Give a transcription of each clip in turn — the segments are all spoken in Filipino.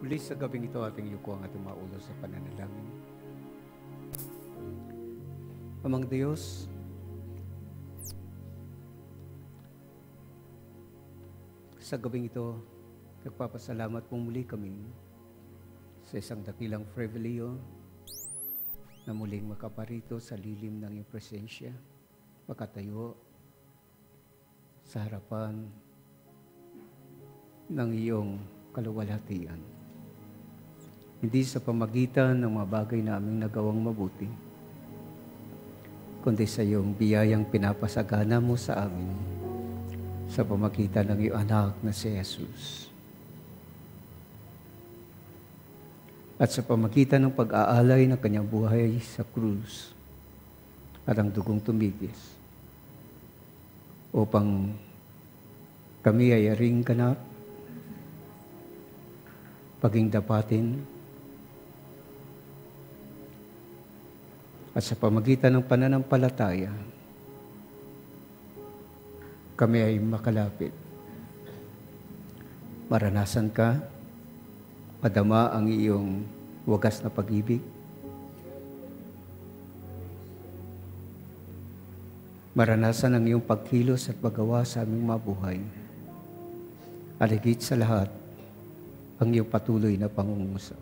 Muli sa gabing ito, ating yuko ang ating maulo sa pananalangin. Amang Diyos, sa gabing ito, nagpapasalamat po muli kami sa isang dakilang pribilehyo na muling makaparito sa lilim ng iyong presensya, makatayo sa harapan ng iyong kaluwalhatian. Hindi sa pamagitan ng mga bagay na aming nagawang mabuti, kundi sa iyong biyayang pinapasagana mo sa amin sa pamagitan ng iyong anak na si Jesus. At sa pamagitan ng pag-aalay ng kanyang buhay sa krus at ang dugong tumigis upang kami ay aring ganap, paging dapatin, at sa pamagitan ng pananampalataya, kami ay makalapit. Maranasan ka, madama ang iyong wagas na pag-ibig, maranasan ang iyong pagkilos at paggawa sa aming mabuhay. At higit sa lahat, ang iyong patuloy na pangungusap.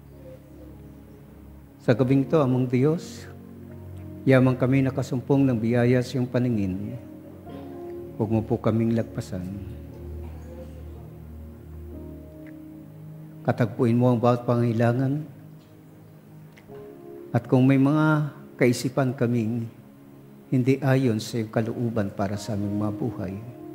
Sa gabing ito, amang Diyos, yamang kami nakasumpong ng biyaya sa iyong paningin, huwag mo po kaming lagpasan. Katagpuin mo ang bawat pangailangan, at kung may mga kaisipan kaming hindi ayon sa iyong kalooban para sa aming mga buhay,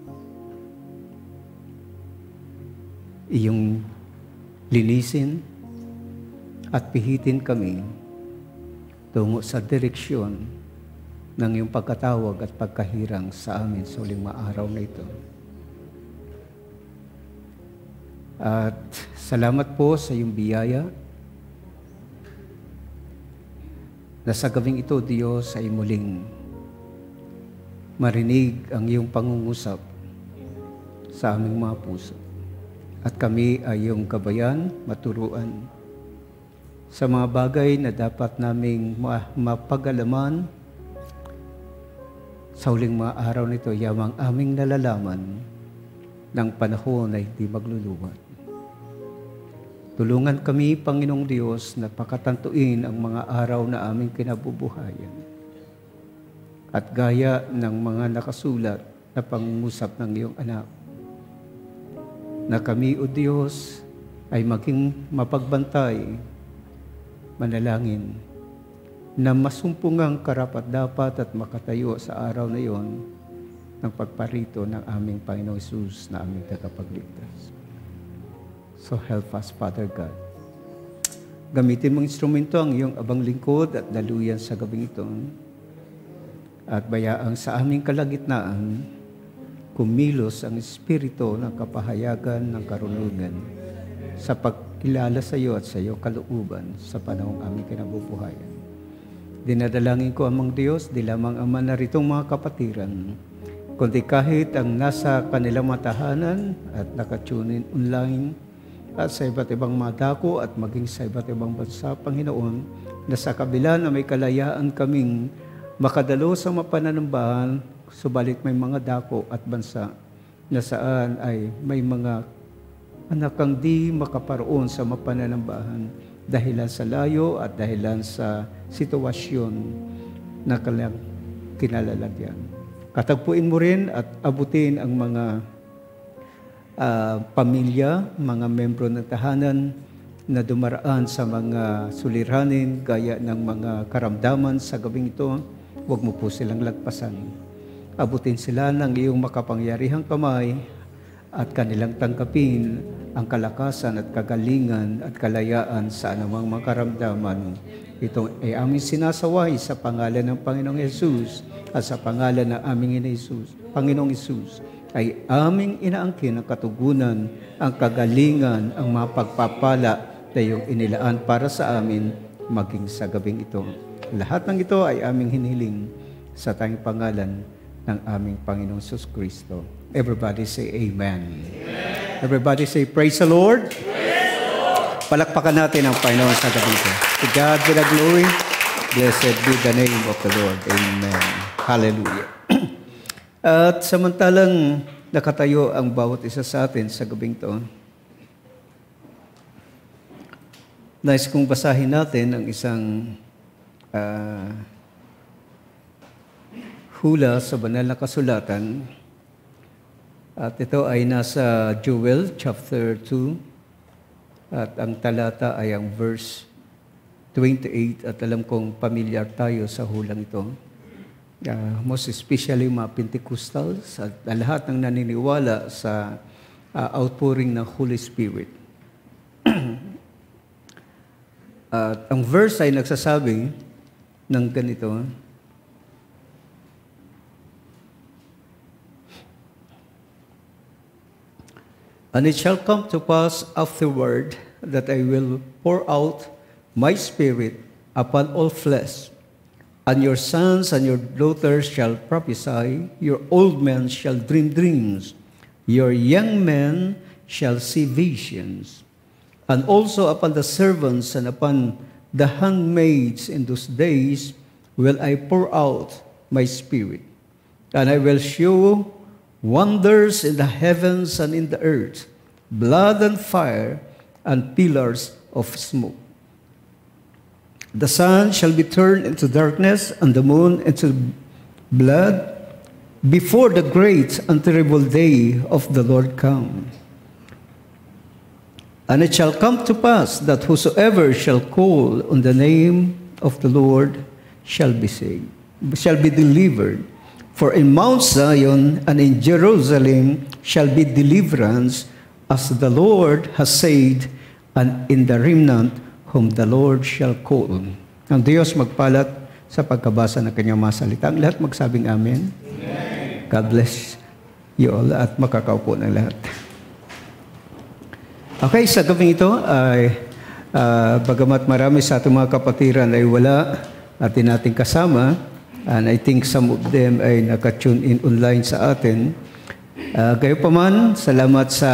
iyong linisin at pihitin kami tungo sa direksyon ng iyong pagkatawag at pagkahirang sa amin sa huling araw na ito. At salamat po sa iyong biyaya na sa gabing ito, Diyos, ay muling marinig ang iyong pangungusap sa aming mga puso. At kami ay iyong gabayan, maturuan sa mga bagay na dapat naming mapag-alaman sa huling mga araw nito, yamang aming nalalaman ng panahon na hindi magluluwat. Tulungan kami, Panginoong Diyos, na pakatantuin ang mga araw na aming kinabubuhayan. At gaya ng mga nakasulat na pangungusap ng iyong anak, na kami, O Diyos, ay maging mapagbantay, manalangin, na masumpungang karapat-dapat at makatayo sa araw na iyon ng pagparito ng aming Panginoong Hesus na aming tagapagligtas. So help us, Father God. Gamitin mong instrumento ang iyong abang lingkod at daluyan sa gabing ito. At bayaang sa aming kalagitnaan, kumilos ang espiritu ng kapahayagan ng karunungan sa pagkilala sa iyo at sa iyo kalooban sa panahong aming kinabubuhayan. Dinadalangin ko, amang Diyos, di lamang ang naritong mga kapatiran, kundi kahit ang nasa kanilang matahanan at nakatunin online at sa iba't ibang madako at maging sa iba't ibang bansa, Panginoon, na sa kabila na may kalayaan kaming makadalo sa mapananambahan, subalit may mga dako at bansa na saan ay may mga anakang di makaparoon sa mapananambahan dahilan sa layo at dahilan sa sitwasyon na kanilang kinalalagyan. Katagpuin mo rin at abutin ang mga pamilya, mga membro ng tahanan na dumaraan sa mga suliranin gaya ng mga karamdaman sa gabing ito. Huwag mo po silang lagpasan. Abutin sila ng iyong makapangyarihang kamay at kanilang tanggapin ang kalakasan at kagalingan at kalayaan sa anumang mga karamdaman. Ito ay aming sinasaway sa pangalan ng Panginoong Hesus at sa pangalan ng aming Panginoong Hesus ay aming inaangkin ang katugunan, ang kagalingan, ang mga pagpapala na iyong inilaan para sa amin maging sa gabing ito. Lahat ng ito ay aming hinihiling sa tanging pangalan ng aming Panginoong Hesus Kristo. Everybody say Amen. Amen. Everybody say, praise the Lord. Praise the Lord. Palakpakan natin ang Panginoon sa gabi ito. To God be the glory. Blessed be the name of the Lord. Amen. Hallelujah. At samantalang nakatayo ang bawat isa sa atin sa gabing ito, nais kong basahin natin ang isang hula sa banal na kasulatan. At ito ay nasa Joel chapter 2. At ang talata ay ang verse 28 at alam kong pamilyar tayo sa hulang ito. Most especially mga Pentecostals at lahat ng naniniwala sa outpouring ng Holy Spirit. At ang verse ay nagsasabi ng ganito, "And it shall come to pass afterward that I will pour out my Spirit upon all flesh, and your sons and your daughters shall prophesy, your old men shall dream dreams, your young men shall see visions. And also upon the servants and upon the handmaids in those days will I pour out my Spirit, and I will show wonders in the heavens and in the earth, blood and fire and pillars of smoke. The sun shall be turned into darkness and the moon into blood before the great and terrible day of the Lord come. And it shall come to pass that whosoever shall call on the name of the Lord shall be saved, shall be delivered. For in Mount Zion and in Jerusalem shall be deliverance, as the Lord has said, and in the remnant whom the Lord shall call." Ang Diyos magpalat sa pagkabasa ng kanyang mga salita. Ang lahat magsabing amen. Amen. God bless you all at makakaupo ng lahat. Okay, sa gabing ito ay bagamat marami sa ating mga kapatiran ay wala atin nating kasama, and I think some of them ay naka-tune in online sa atin. Gayunpaman, salamat sa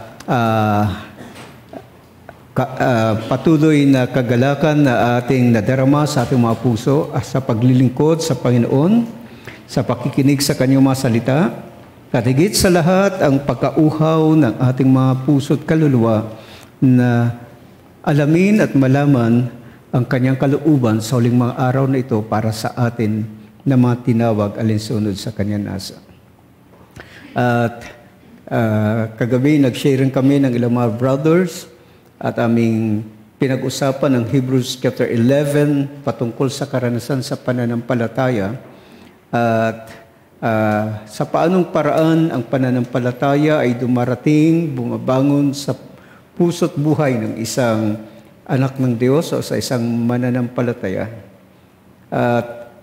patuloy na kagalakan na ating nadarama sa ating mga puso sa paglilingkod sa Panginoon, sa pakikinig sa Kanyang mga salita, at higit sa lahat ang pagkauhaw ng ating mga puso at kaluluwa na alamin at malaman ang Kanyang kalooban sa huling mga araw na ito para sa atin na mga tinawag alinsunod sa Kanyang nasa. At kagabi, nag-share rin kami ng ilang mga brothers at aming pinag-usapan ng Hebrews chapter 11 patungkol sa karanasan sa pananampalataya at sa paanong paraan ang pananampalataya ay dumarating, bumabangon sa puso't buhay ng isang anak ng Diyos o sa isang mananampalataya. At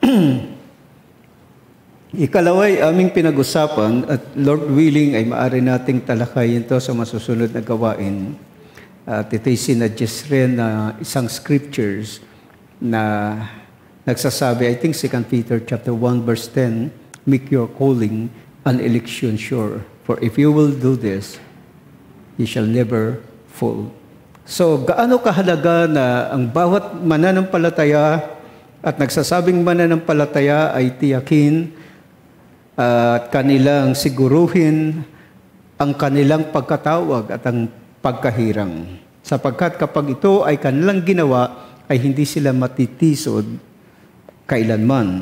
ikalaway aming pinag-usapan at Lord willing ay maaari nating talakayin ito sa masusunod na gawain. At ito'y sinadjust rin na isang scriptures na nagsasabi, I think 2 Peter chapter 1 verse 10, "Make your calling and election sure, for if you will do this, you shall never fall." So, gaano kahalaga na ang bawat mananampalataya at nagsasabing mananampalataya ay tiyakin at kanilang siguruhin ang kanilang pagkatawag at ang pagkahirang. Sapagkat kapag ito ay kanilang ginawa, ay hindi sila matitisod kailanman.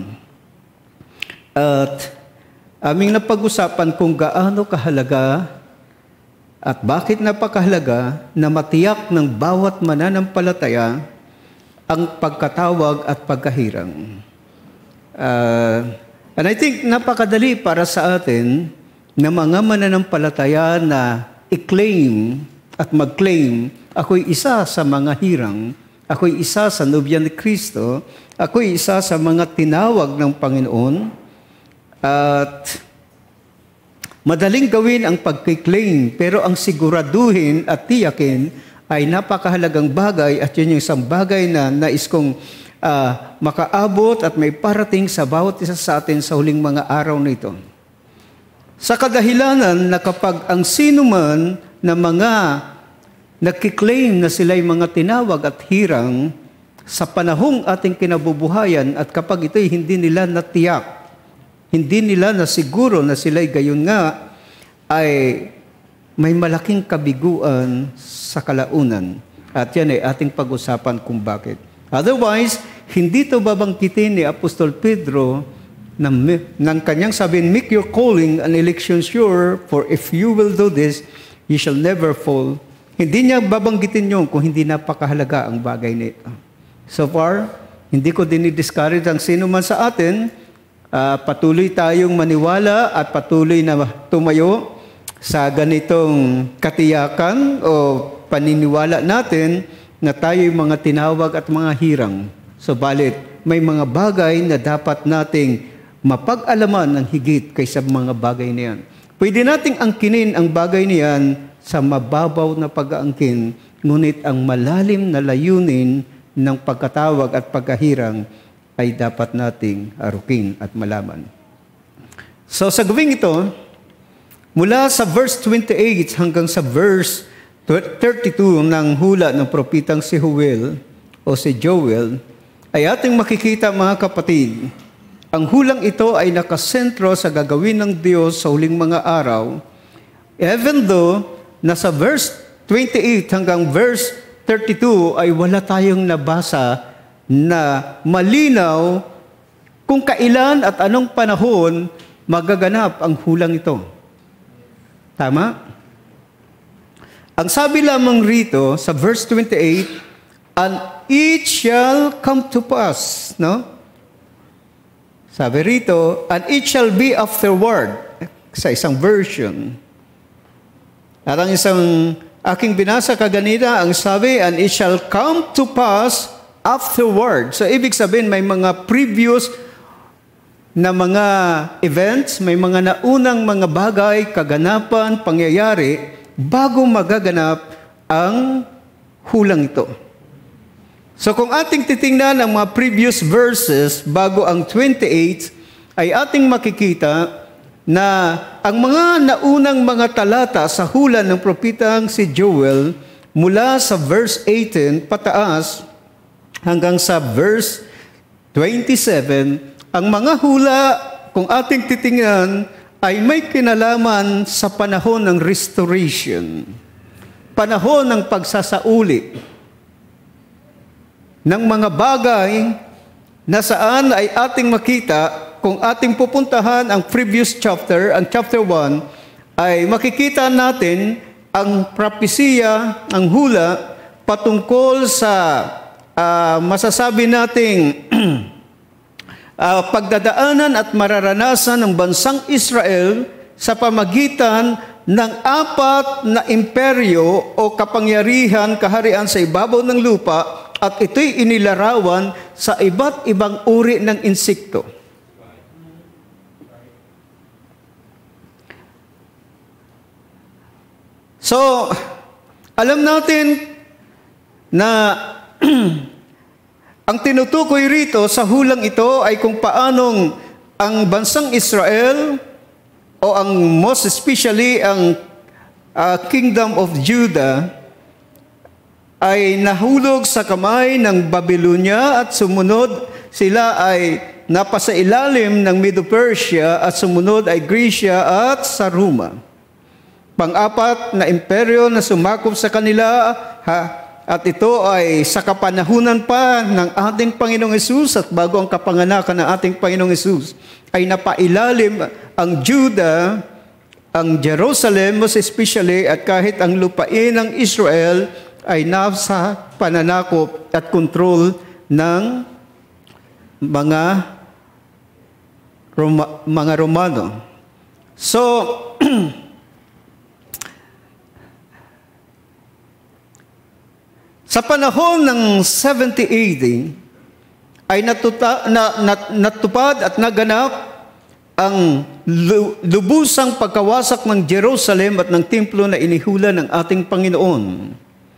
At aming napag-usapan kung gaano kahalaga at bakit napakahalaga na matiyak ng bawat mananampalataya ang pagkatawag at pagkahirang. And I think napakadali para sa atin na mga mananampalataya na i-claim at mag-claim, ako'y isa sa mga hirang, ako'y isa sa nobya ni Kristo, ako'y isa sa mga tinawag ng Panginoon, at madaling gawin ang pag-claim, pero ang siguraduhin at tiyakin ay napakahalagang bagay at yun yung isang bagay na nais kong makaabot at may parating sa bawat isa sa atin sa huling mga araw na ito. Sa kadahilanan na kapag ang sino man na mga nagkiklaim na sila'y mga tinawag at hirang sa panahong ating kinabubuhayan at kapag ito'y hindi nila natiyak, hindi nila nasiguro na sila'y gayon nga, ay may malaking kabiguan sa kalaunan. At yan ay ating pag-usapan kung bakit. Otherwise, hindi ito babangkitin ni Apostol Pedro ng kanyang sabihin, make your calling and election sure, for if you will do this, you shall never fall. Hindi niya babanggitin yun kung hindi napakahalaga ang bagay nito. So far, hindi ko dinidiscourage ang sino man sa atin. Patuloy tayong maniwala at patuloy na tumayo sa ganitong katiyakan o paniniwala natin na tayo'y mga tinawag at mga hirang. Subalit, may mga bagay na dapat nating mapag-alaman ng higit kaysa mga bagay na yan. Pwede nating angkinin ang bagay niyan sa mababaw na pag-aangkin, ngunit ang malalim na layunin ng pagkatawag at pagkahirang ay dapat nating arukin at malaman. So sa gawing ito, mula sa verse 28 hanggang sa verse 32 ng hula ng propitang si Joel o si Joel, ay ating makikita mga kapatid, ang hulang ito ay nakasentro sa gagawin ng Diyos sa huling mga araw, even though nasa verse 28 hanggang verse 32 ay wala tayong nabasa na malinaw kung kailan at anong panahon magaganap ang hulang ito. Tama? Ang sabi lamang rito sa verse 28, and it shall come to pass, no? Sabi rito, and it shall be afterward, sa isang version. At ang isang aking binasa kaganina, ang sabi, and it shall come to pass afterward. So, ibig sabihin, may mga previous na mga events, may mga naunang mga bagay, kaganapan, pangyayari, bago magaganap ang hulang ito. So, kung ating titingnan ang mga previous verses, bago ang 28, ay ating makikita na ang mga naunang mga talata sa hula ng propitang si Joel, mula sa verse 18 pataas hanggang sa verse 27, ang mga hula, kung ating titingnan, ay may kinalaman sa panahon ng restoration, panahon ng pagsasauli ng mga bagay na saan ay ating makita, kung ating pupuntahan ang previous chapter, ang chapter 1, ay makikita natin ang propesiya, ang hula, patungkol sa masasabi nating pagdadaanan at mararanasan ng bansang Israel sa pamagitan ng 4 na imperyo o kapangyarihan, kaharian sa ibabaw ng lupa, at ito'y inilarawan sa iba't ibang uri ng insekto. So, alam natin na ang tinutukoy rito sa hulang ito ay kung paanong ang bansang Israel o ang most especially ang Kingdom of Judah ay nahulog sa kamay ng Babylonia at sumunod sila ay napasailalim ng Medo-Persia at sumunod ay Grecia at sa Roma. Pang-4 na imperyo na sumakop sa kanila at ito ay sa kapanahunan pa ng ating Panginoong Hesus at bago ang kapanganakan ng ating Panginoong Hesus ay napailalim ang Judah, ang Jerusalem most especially at kahit ang lupain ng Israel ay nasa pananakop at kontrol ng mga Romano. So, sa panahon ng 70 AD, ay natupad at naganap ang lubusang pagkawasak ng Jerusalem at ng templo na inihula ng ating Panginoon.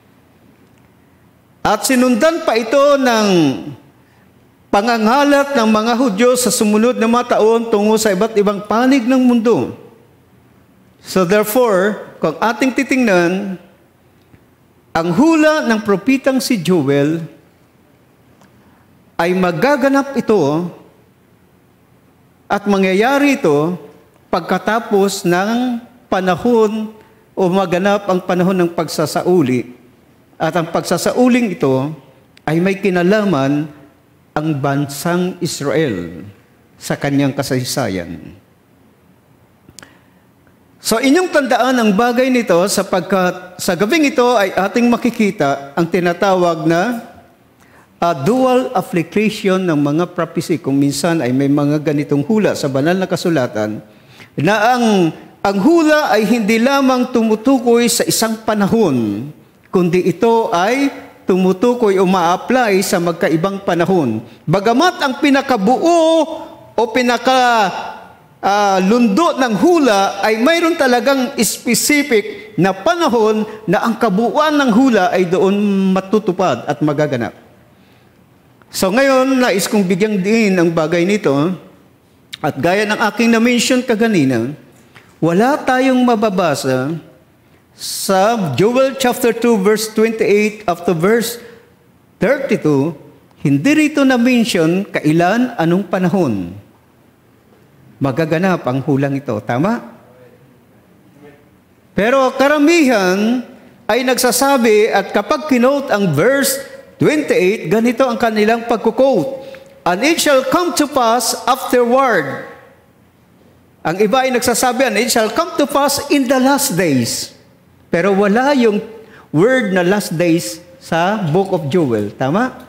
At sinundan pa ito ng pangangalat ng mga Hudyo sa sumunod na mga taon tungo sa iba't ibang panig ng mundo. So therefore, kung ating titingnan, ang hula ng propitang si Joel ay magaganap ito at mangyayari ito pagkatapos ng panahon o maganap ang panahon ng pagsasauli. At ang pagsasauling ito ay may kinalaman ang bansang Israel sa kanyang kasaysayan. So inyong tandaan ang bagay nito sapagkat sa gabing ito ay ating makikita ang tinatawag na dual application ng mga prophecy. Kung minsan ay may mga ganitong hula sa banal na kasulatan na ang hula ay hindi lamang tumutukoy sa isang panahon, kundi ito ay tumutukoy o ma-apply sa magkaibang panahon. Bagamat ang pinakabuo o lundo ng hula ay mayroon talagang specific na panahon na ang kabuuan ng hula ay doon matutupad at magaganap. So ngayon, nais kong bigyang diin ang bagay nito at gaya ng aking na-mention kaganina, wala tayong mababasa sa Joel chapter 2 verse 28 up to verse 32, hindi rito na-mention kailan, anong panahon magaganap ang hulang ito. Tama? Pero karamihan ay nagsasabi at kapag kinote ang verse 28, ganito ang kanilang pagkukote. And it shall come to pass afterward. Ang iba ay nagsasabi, and it shall come to pass in the last days. Pero wala yung word na last days sa book of Joel. Tama?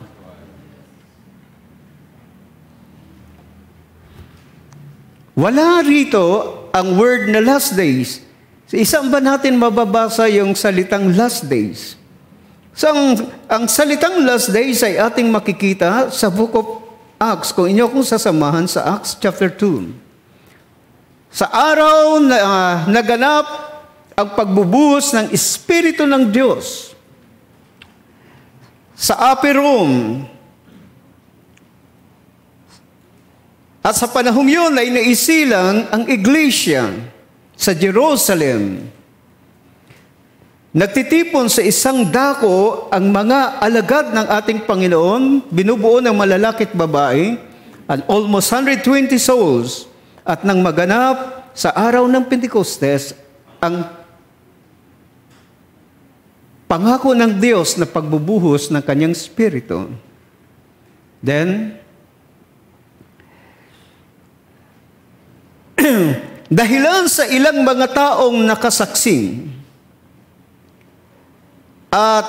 Wala rito ang word na last days. Sa isang ba natin mababasa yung salitang last days? So, ang salitang last days ay ating makikita sa book of Acts. Kung inyo kong sasamahan sa Acts chapter 2. Sa araw na naganap ang pagbubuhos ng Espiritu ng Diyos sa upper room. At sa panahong yun ay naisilang ang iglesia sa Jerusalem. Nagtitipon sa isang dako ang mga alagad ng ating Panginoon, binubuo ng malalaki at babae, and almost 120 souls. At nang maganap sa araw ng Pentecostes, ang pangako ng Diyos na pagbubuhos ng kanyang Espiritu. Then, dahilan sa ilang mga taong nakasaksing at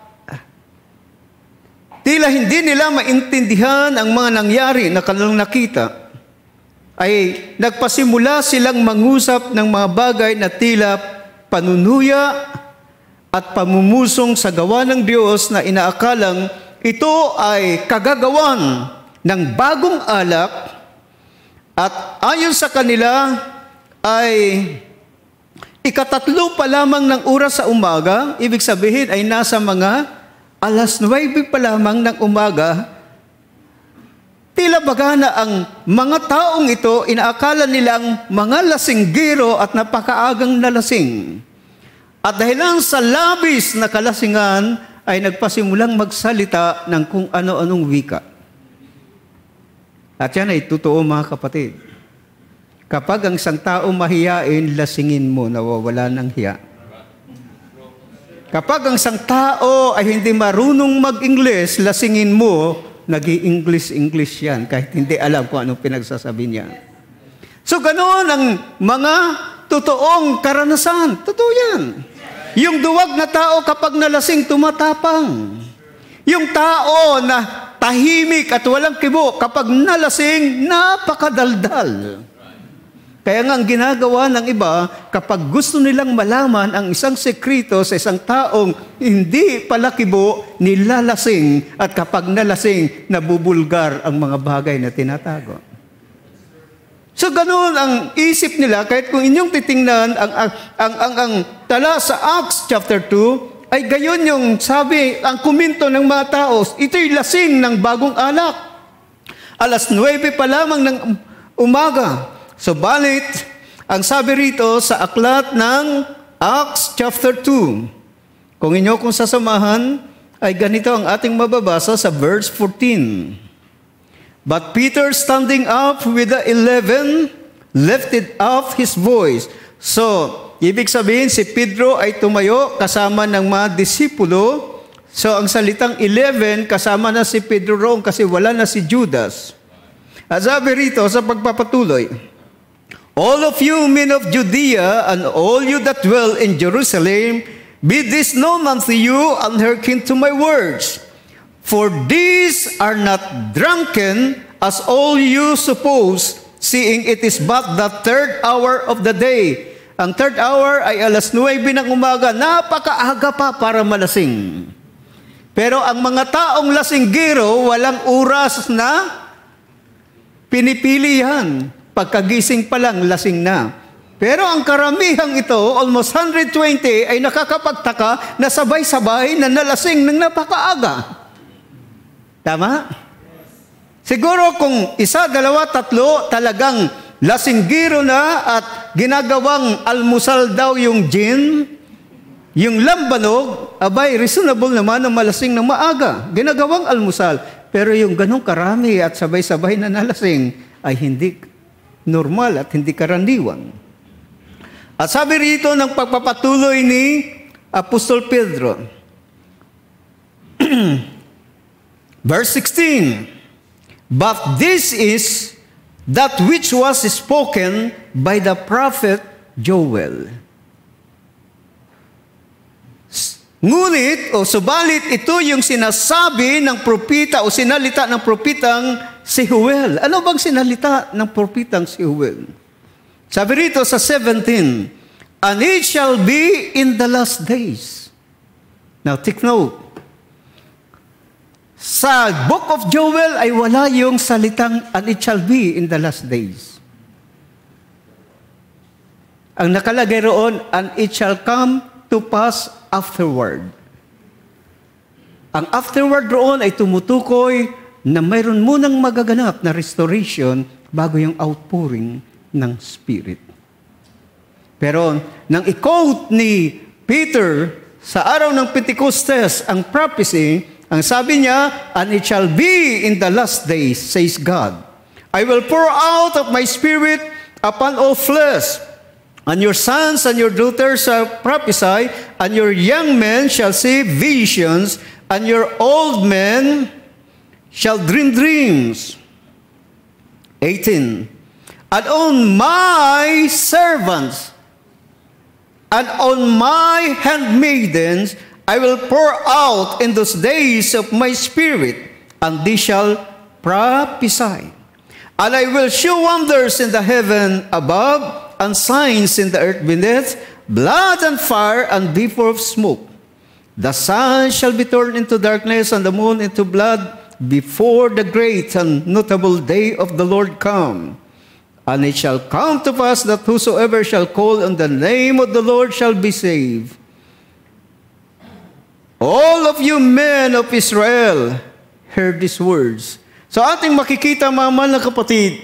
tila hindi nila maintindihan ang mga nangyari na kanilang nakita, ay nagpasimula silang mangusap ng mga bagay na tila panunuya at pamumusong sa gawa ng Diyos na inaakalang ito ay kagagawan ng bagong alak. At ayon sa kanila ay ikatatlo pa lamang ng oras sa umaga, ibig sabihin ay nasa mga 9:00 pa lamang ng umaga. Tila baga na ang mga taong ito, inaakala nilang mga lasinggero at napakaagang nalasing. At dahilan sa labis na kalasingan, ay nagpasimulang magsalita ng kung ano-anong wika. At yan ay totoo mga kapatid. Kapag ang isang tao mahiyain, lasingin mo, nawawala ng hiya. Kapag ang isang tao ay hindi marunong mag-Ingles, lasingin mo, nag-i-English yan, kahit hindi alam kung anong pinagsasabi niya. So ganoon ang mga totoong karanasan. Totoo yan. Yung duwag na tao kapag nalasing, tumatapang. Yung tao na tahimik at walang kibo, kapag nalasing, napakadaldal. Kaya nga ang ginagawa ng iba, kapag gusto nilang malaman ang isang sekreto sa isang taong hindi pala kibo, nilalasing. At kapag nalasing, nabubulgar ang mga bagay na tinatago. So ganoon ang isip nila, kahit kung inyong titingnan ang tala sa Acts chapter 2, ay gayon yung sabi, ang kuminto ng mga tao, ito'y lasing ng bagong alak. 9:00 pa lamang ng umaga. So balit, ang sabi rito sa aklat ng Acts chapter 2, Kung inyo kung sasamahan, ay ganito ang ating mababasa sa verse 14. But Peter, standing up with the 11, lifted up his voice. So, ibig sabihin, si Pedro ay tumayo kasama ng mga disipulo. So, ang salitang 11, kasama na si Pedro roon kasi wala na si Judas. At sabi rito sa pagpapatuloy, all of you men of Judea and all you that dwell in Jerusalem, be this known unto you and hearken to my words. For these are not drunken as all you suppose, seeing it is but the third hour of the day. Ang third hour ay alas 9 ng umaga, napakaaga pa para malasing. Pero ang mga taong lasinggero, walang oras na pinipili yan. Pagkagising pa lang, lasing na. Pero ang karamihang ito, almost 120, ay nakakapagtaka na sabay-sabay na nalasing ng napakaaga. Tama? Siguro kung isa, dalawa, tatlo, talagang lasinggiro na at ginagawang almusal daw yung gin, yung lambanog, abay, reasonable naman na malasing ng maaga. Ginagawang almusal. Pero yung ganong karami at sabay-sabay na nalasing ay hindi normal at hindi karaniwan. At sabi rito ng pagpapatuloy ni Apostol Pedro, verse 16, but this is that which was spoken by the prophet Joel. Ngunit, o subalit, ito yung sinasabi ng propita o sinalita ng propitang si Joel. Ano bang sinalita ng propitang si Joel? Sabi rito sa 17, and it shall be in the last days. Now, take note. Sa book of Joel ay wala yung salitang and it shall be in the last days. Ang nakalagay roon, and it shall come to pass afterward. Ang afterward roon ay tumutukoy na mayroon munang magaganap na restoration bago yung outpouring ng Spirit. Pero nang i-quote ni Peter sa araw ng Pentecostes ang prophecy, ang sabi niya, and it shall be in the last days, says God, I will pour out of my Spirit upon all flesh, and your sons and your daughters shall prophesy, and your young men shall see visions, and your old men shall dream dreams. 18. And on my servants and on my handmaidens I will pour out in those days of my Spirit, and they shall prophesy. And I will show wonders in the heaven above, and signs in the earth beneath, blood and fire and vapor of smoke. The sun shall be turned into darkness and the moon into blood before the great and notable day of the Lord come. And it shall come to pass that whosoever shall call on the name of the Lord shall be saved. All of you men of Israel, hear these words. So ating makikita, mga mahal na kapatid,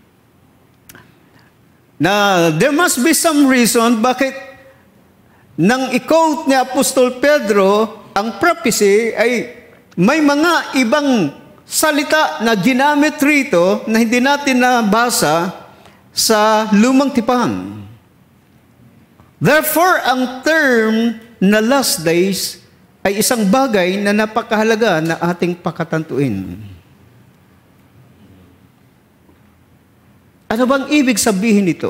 na there must be some reason bakit nang i-quote ni Apostol Pedro ang prophecy ay may mga ibang salita na ginamit rito na hindi natin nabasa sa lumang tipan. Therefore, ang term na last days ay isang bagay na napakahalaga na ating pakatantuin. Ano bang ibig sabihin nito?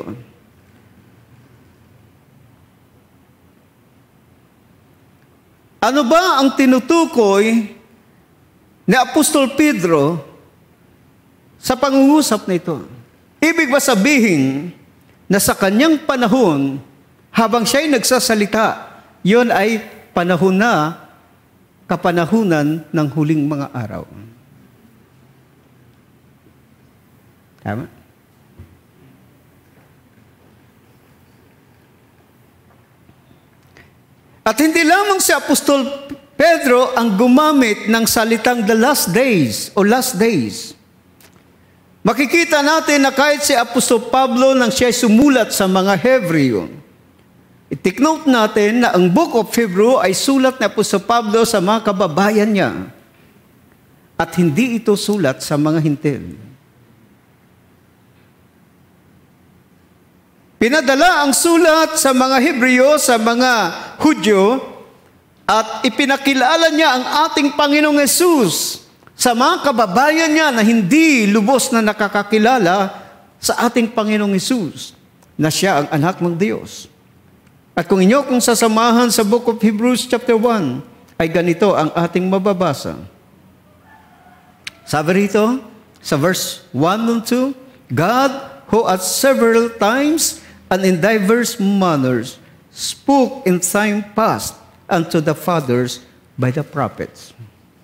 Ano ba ang tinutukoy ni Apostol Pedro sa pangungusap na ito? Ibig ba sabihin na sa kanyang panahon, habang siya'y nagsasalita, yon ay panahon na kapanahunan ng huling mga araw? Tama? At hindi lamang si Apostol Pedro ang gumamit ng salitang the last days o last days. Makikita natin na kahit si Apostol Pablo nang siya sumulat sa mga Hebreo, I-take note natin na ang Book of Hebrew ay sulat ni Apostol Pablo sa mga kababayan niya. At hindi ito sulat sa mga hintil. Pinadala ang sulat sa mga Hebreo, sa mga Hudyo, at ipinakilala niya ang ating Panginoong Hesus sa mga kababayan niya na hindi lubos na nakakakilala sa ating Panginoong Hesus, na siya ang anak ng Diyos. At kung sasamahan sa Book of Hebrews chapter 1, ay ganito ang ating mababasa. Sabi rito, sa verse 1 and 2, God, who at several times and in diverse manners spoke in time past unto the fathers by the prophets,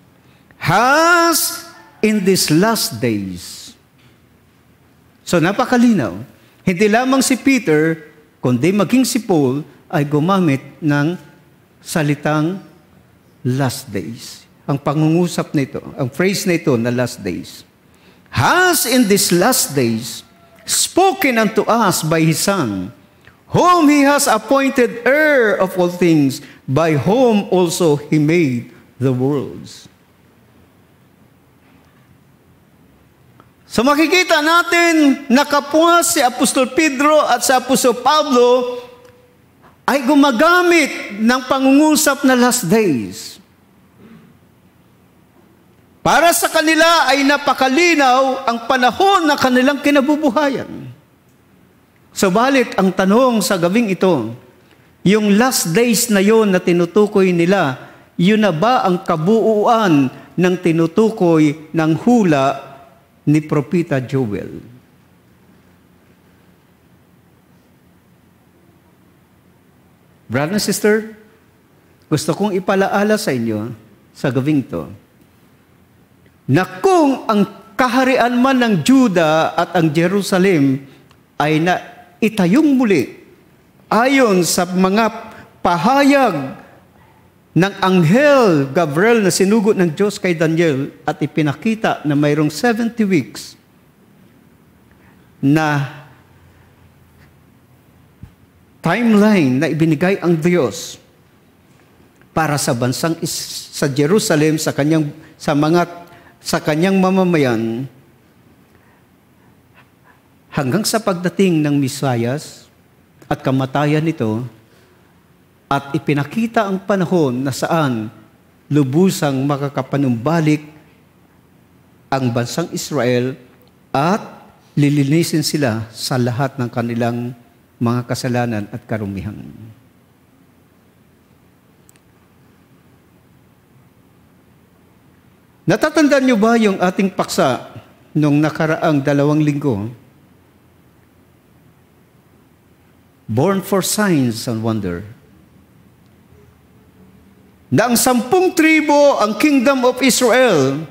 has in these last days. So napakalinaw, hindi lamang si Peter, kundi maging si Paul, ay gumamit ng salitang last days. Ang pangungusap nito, ang phrase nito na last days. Has in these last days spoken unto us by His Son, whom He has appointed heir of all things, by whom also He made the worlds. So makikita natin na kapwa si Apostol Pedro at si Apostol Pablo ay gumagamit ng pangungusap na last days. Para sa kanila ay napakalinaw ang panahon na kanilang kinabubuhayan. Subalit ang tanong sa gabing ito, yung last days na yon na tinutukoy nila, yun na ba ang kabuuan ng tinutukoy ng hula ni Propeta Joel? Brother and sister, gusto kong ipalaala sa inyo sa gabing ito, na kung ang kaharian man ng Juda at ang Jerusalem ay itayong muli ayon sa mga pahayag ng Anghel Gabriel na sinugo ng Diyos kay Daniel at ipinakita na mayroong 70 weeks na timeline na ibinigay ang Diyos para sa bansang sa Jerusalem, sa kanyang mamamayan, hanggang sa pagdating ng Misayas at kamatayan nito, at ipinakita ang panahon na saan lubusang makakapanumbalik ang bansang Israel at lilinisin sila sa lahat ng kanilang mga kasalanan at karumihan. Natatandaan niyo ba yung ating paksa nung nakaraang 2 linggo? Born for signs and wonder. Na ang 10 tribo, ang Kingdom of Israel,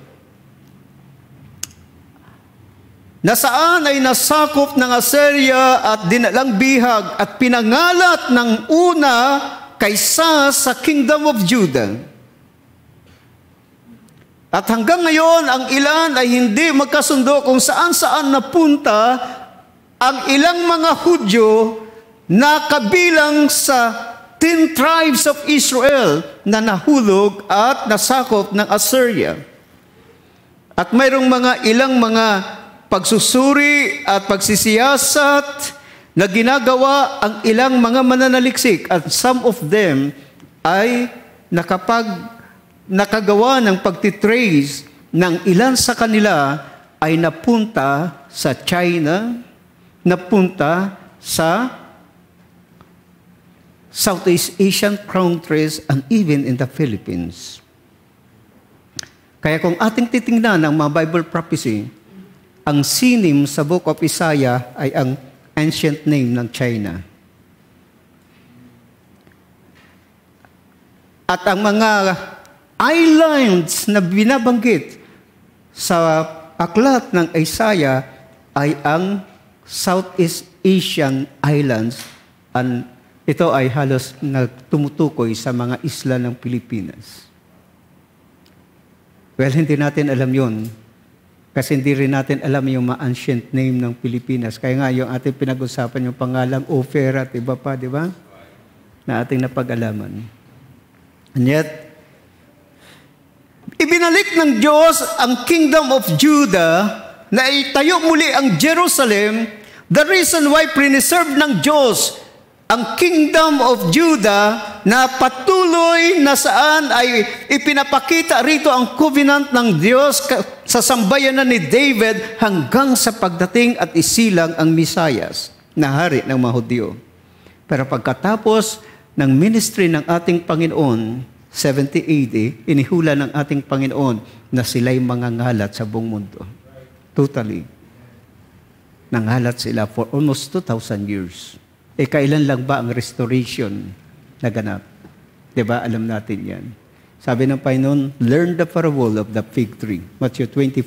na saan ay nasakop ng Assyria at dinalang bihag at pinangalat ng una kaysa sa Kingdom of Judah. At hanggang ngayon, ang ilan ay hindi magkasundo kung saan-saan napunta ang ilang mga Hudyo na kabilang sa 10 tribes of Israel na nahulog at nasakop ng Assyria. At mayroong ilang mga pagsusuri at pagsisiyasat na ginagawa ang ilang mga mananaliksik, at some of them ay nakagawa ng pagtitrace ng ilan sa kanila ay napunta sa China, napunta sa Southeast Asian countries, and even in the Philippines. Kaya kung ating titingnan ang mga Bible prophecy, ang sinim sa Book of Isaiah ay ang ancient name ng China. At ang mga islands na binabanggit sa aklat ng Isaiah ay ang Southeast Asian Islands, and ito ay halos tumutukoy sa mga isla ng Pilipinas. Well, hindi natin alam yun. Kasi hindi rin natin alam yung ancient name ng Pilipinas. Kaya nga yung ating pinag-usapan yung pangalang Ofera at iba pa, di ba? na ating napag-alaman. And yet, ibinalik ng Diyos ang Kingdom of Judah na itayo muli ang Jerusalem. The reason why preserve ng Diyos ang Kingdom of Judah na patuloy na saan ay ipinapakita rito ang covenant ng Diyos sa sambayanan ni David hanggang sa pagdating at isilang ang Misayas na hari ng mga Hudyo. Pero pagkatapos ng ministry ng ating Panginoon, 70 AD, inihula ng ating Panginoon na sila'y mangangalat sa buong mundo. Totally. Nangalat sila for almost 2,000 years. Kailan lang ba ang restoration naganap? Diba? Alam natin yan. Sabi ng Panginoon, learn the parable of the fig tree. Matthew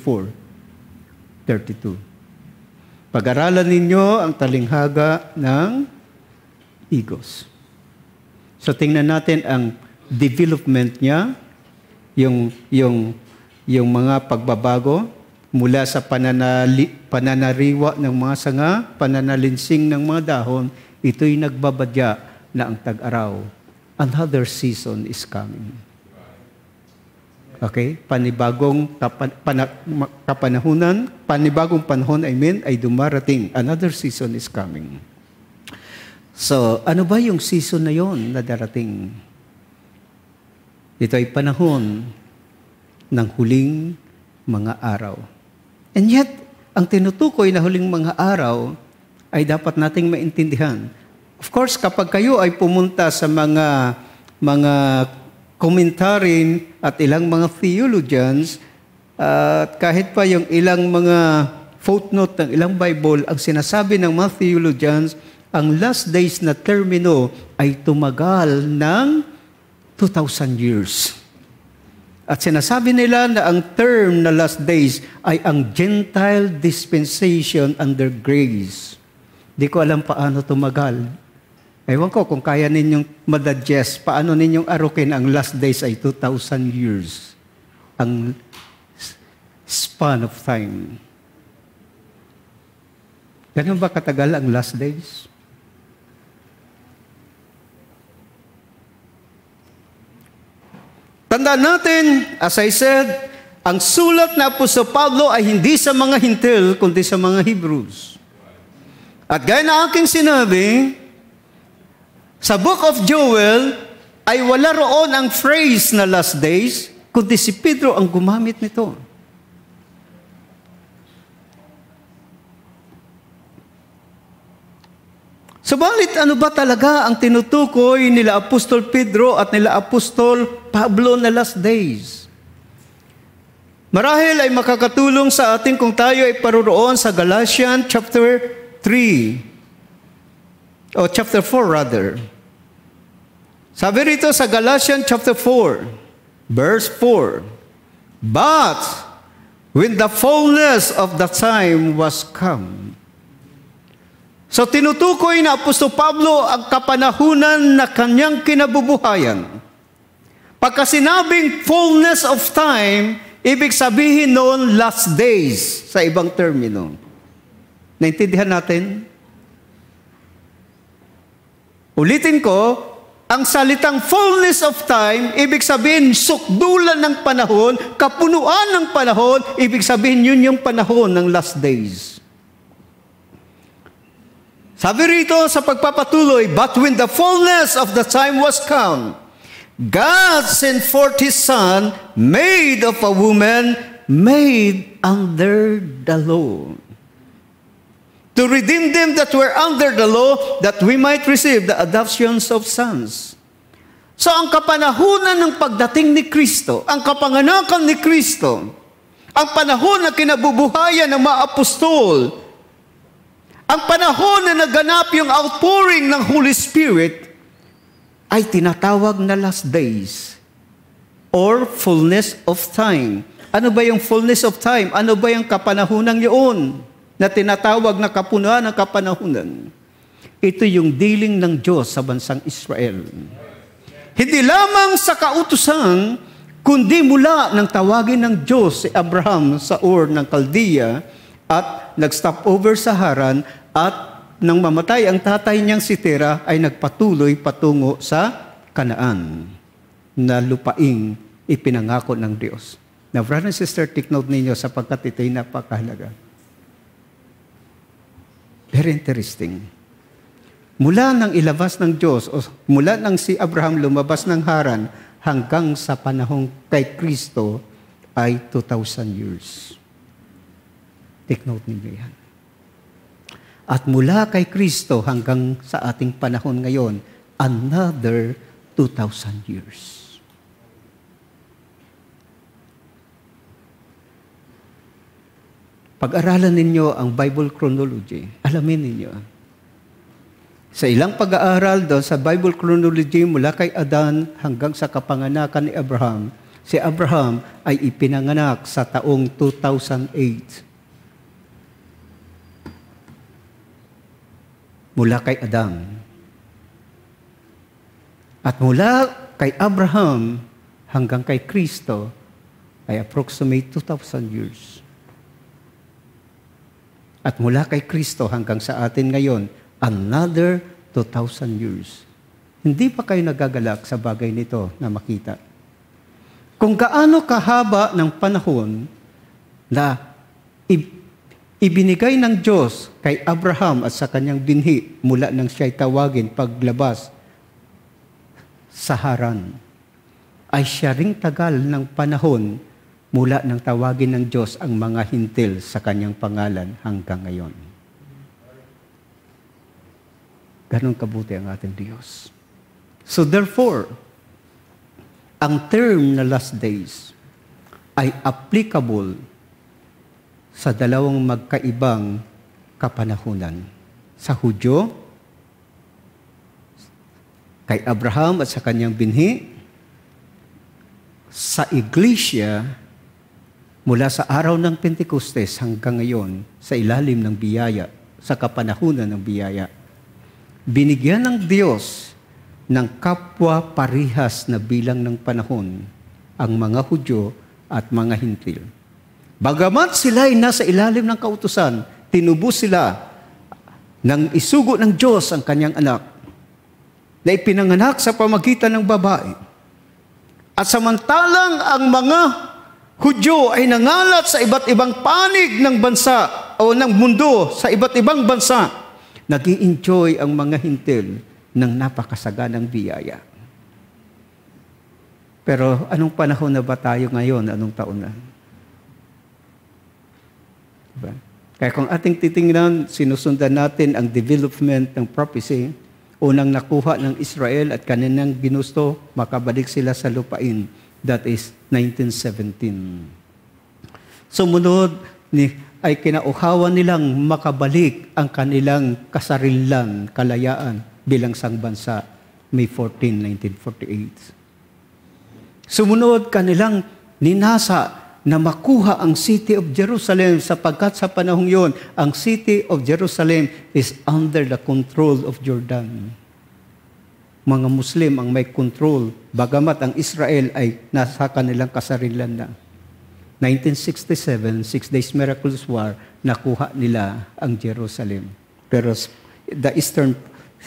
24:32. Pag-aralan ninyo ang talinghaga ng higos. So tingnan natin ang development niya, yung mga pagbabago mula sa pananariwa ng mga sanga, pananalinsing ng mga dahon, ito'y nagbabadya na ang tag-araw. Another season is coming. Okay? Panibagong panahon, ay dumarating. Another season is coming. So, ano ba yung season na yon na darating? Ito ay panahon ng huling mga araw. And yet, ang tinutukoy na huling mga araw ay dapat nating maintindihan. Of course, kapag kayo ay pumunta sa mga commentary at ilang mga theologians, at kahit pa yung ilang mga footnote ng ilang Bible, ang sinasabi ng mga theologians, ang last days na termino ay tumagal ng 2,000 years. At sinasabi nila na ang term na last days ay ang Gentile dispensation under grace. Di ko alam paano tumagal. Ewan ko kung kaya ninyong madadjust, paano ninyong arukin ang last days ay 2,000 years. Ang span of time. Ganun ba katagal ang last days? Tandaan natin, as I said, ang sulat na Apostol Pablo ay hindi sa mga Hintil, kundi sa mga Hebrews. At gaya na aking sinabi, sa Book of Joel, ay wala roon ang phrase na last days, kundi si Pedro ang gumamit nito. Subalit, ano ba talaga ang tinutukoy nila Apostol Pedro at nila Apostol Pablo na last days? Marahil ay makakatulong sa atin kung tayo ay paroroon sa Galatians chapter 3, o chapter 4 rather. Sabi rito sa Galatians chapter 4, verse 4, but when the fullness of the time was come. So tinutukoy na Apostol Pablo ang kapanahunan na kanyang kinabubuhayan. Pagka sinabing fullness of time, ibig sabihin noon last days sa ibang termino. Naintindihan natin? Ulitin ko, ang salitang fullness of time, ibig sabihin sukdulan ng panahon, kapunuan ng panahon, ibig sabihin yun yung panahon ng last days. Sabi rito sa pagpapatuloy, but when the fullness of the time was come, God sent forth His Son, made of a woman, made under the law, to redeem them that were under the law, that we might receive the adoptions of sons. So ang kapanahunan ng pagdating ni Kristo, ang kapanganakan ni Kristo, ang panahon na kinabubuhayan ng mga apostol, ang panahon na naganap yung outpouring ng Holy Spirit, ay tinatawag na last days or fullness of time. Ano ba yung fullness of time? Ano ba yung kapanahunan yun na tinatawag na kapunuan ng kapanahunan? Ito yung dealing ng Diyos sa bansang Israel. Hindi lamang sa kautusan, kundi mula ng tawagin ng Diyos si Abraham sa Ur ng Caldea at nag-stop over sa Haran at nang mamatay ang tatay niyang si Tera, ay nagpatuloy patungo sa Kanaan na lupaing ipinangako ng Diyos. Now, brother and sister, take note ninyo sapagkat ito'y napakahalaga. Very interesting. Mula nang ilabas ng Diyos, o mula nang si Abraham lumabas ng Haran, hanggang sa panahong kay Kristo ay 2,000 years. Take note ninyo yan. At mula kay Kristo hanggang sa ating panahon ngayon, another 2,000 years. Pag-aralan ninyo ang Bible chronology, alamin ninyo. Sa ilang pag-aaral doon sa Bible chronology mula kay Adan hanggang sa kapanganakan ni Abraham, si Abraham ay ipinanganak sa taong 2008. Mula kay Adam. At mula kay Abraham hanggang kay Kristo ay approximate 2,000 years. At mula kay Kristo hanggang sa atin ngayon, another 2,000 years. Hindi pa kayo nagagalak sa bagay nito na makita. Kung gaano kahaba ng panahon na ibinigay ng Diyos kay Abraham at sa kanyang binhi mula nang siya'y tawagin paglabas sa Haran, ay siya ring tagal ng panahon mula nang tawagin ng Diyos ang mga hintil sa kanyang pangalan hanggang ngayon. Ganon kabuti ang ating Diyos. So therefore, ang term na last days ay applicable sa dalawang magkaibang kapanahunan. Sa Hudyo, kay Abraham at sa kanyang binhi, sa Iglesia, mula sa araw ng Pentecostes hanggang ngayon, sa ilalim ng biyaya, sa kapanahunan ng biyaya, binigyan ng Diyos ng kapwa parihas na bilang ng panahon ang mga Hudyo at mga Hintil. Bagamat sila ay nasa ilalim ng kautusan, tinubos sila nang isugo ng Diyos ang kanyang anak na ipinanganak sa pamagitan ng babae. At samantalang ang mga Hudyo ay nangalat sa iba't ibang panig ng bansa o ng mundo sa iba't ibang bansa, nag-i-enjoy ang mga Hintil ng napakasaganang biyaya. Pero anong panahon na ba tayo ngayon? Anong taon na? Diba? Kaya kung ating titingnan, sinusundan natin ang development ng prophecy, unang nakuha ng Israel at kanilang ginusto, makabalik sila sa lupain. That is 1917. Sumunod ay kinauhawan nilang makabalik ang kanilang kasarilan, kalayaan bilang sangbansa, May 14, 1948. Sumunod kanilang ninasa na makuha ang City of Jerusalem sapagkat sa panahong yon, ang City of Jerusalem is under the control of Jordan. Mga Muslim ang may control, bagamat ang Israel ay nasa kanilang kasarilan na. 1967, Six Days Miraculous War, nakuha nila ang Jerusalem. Pero the eastern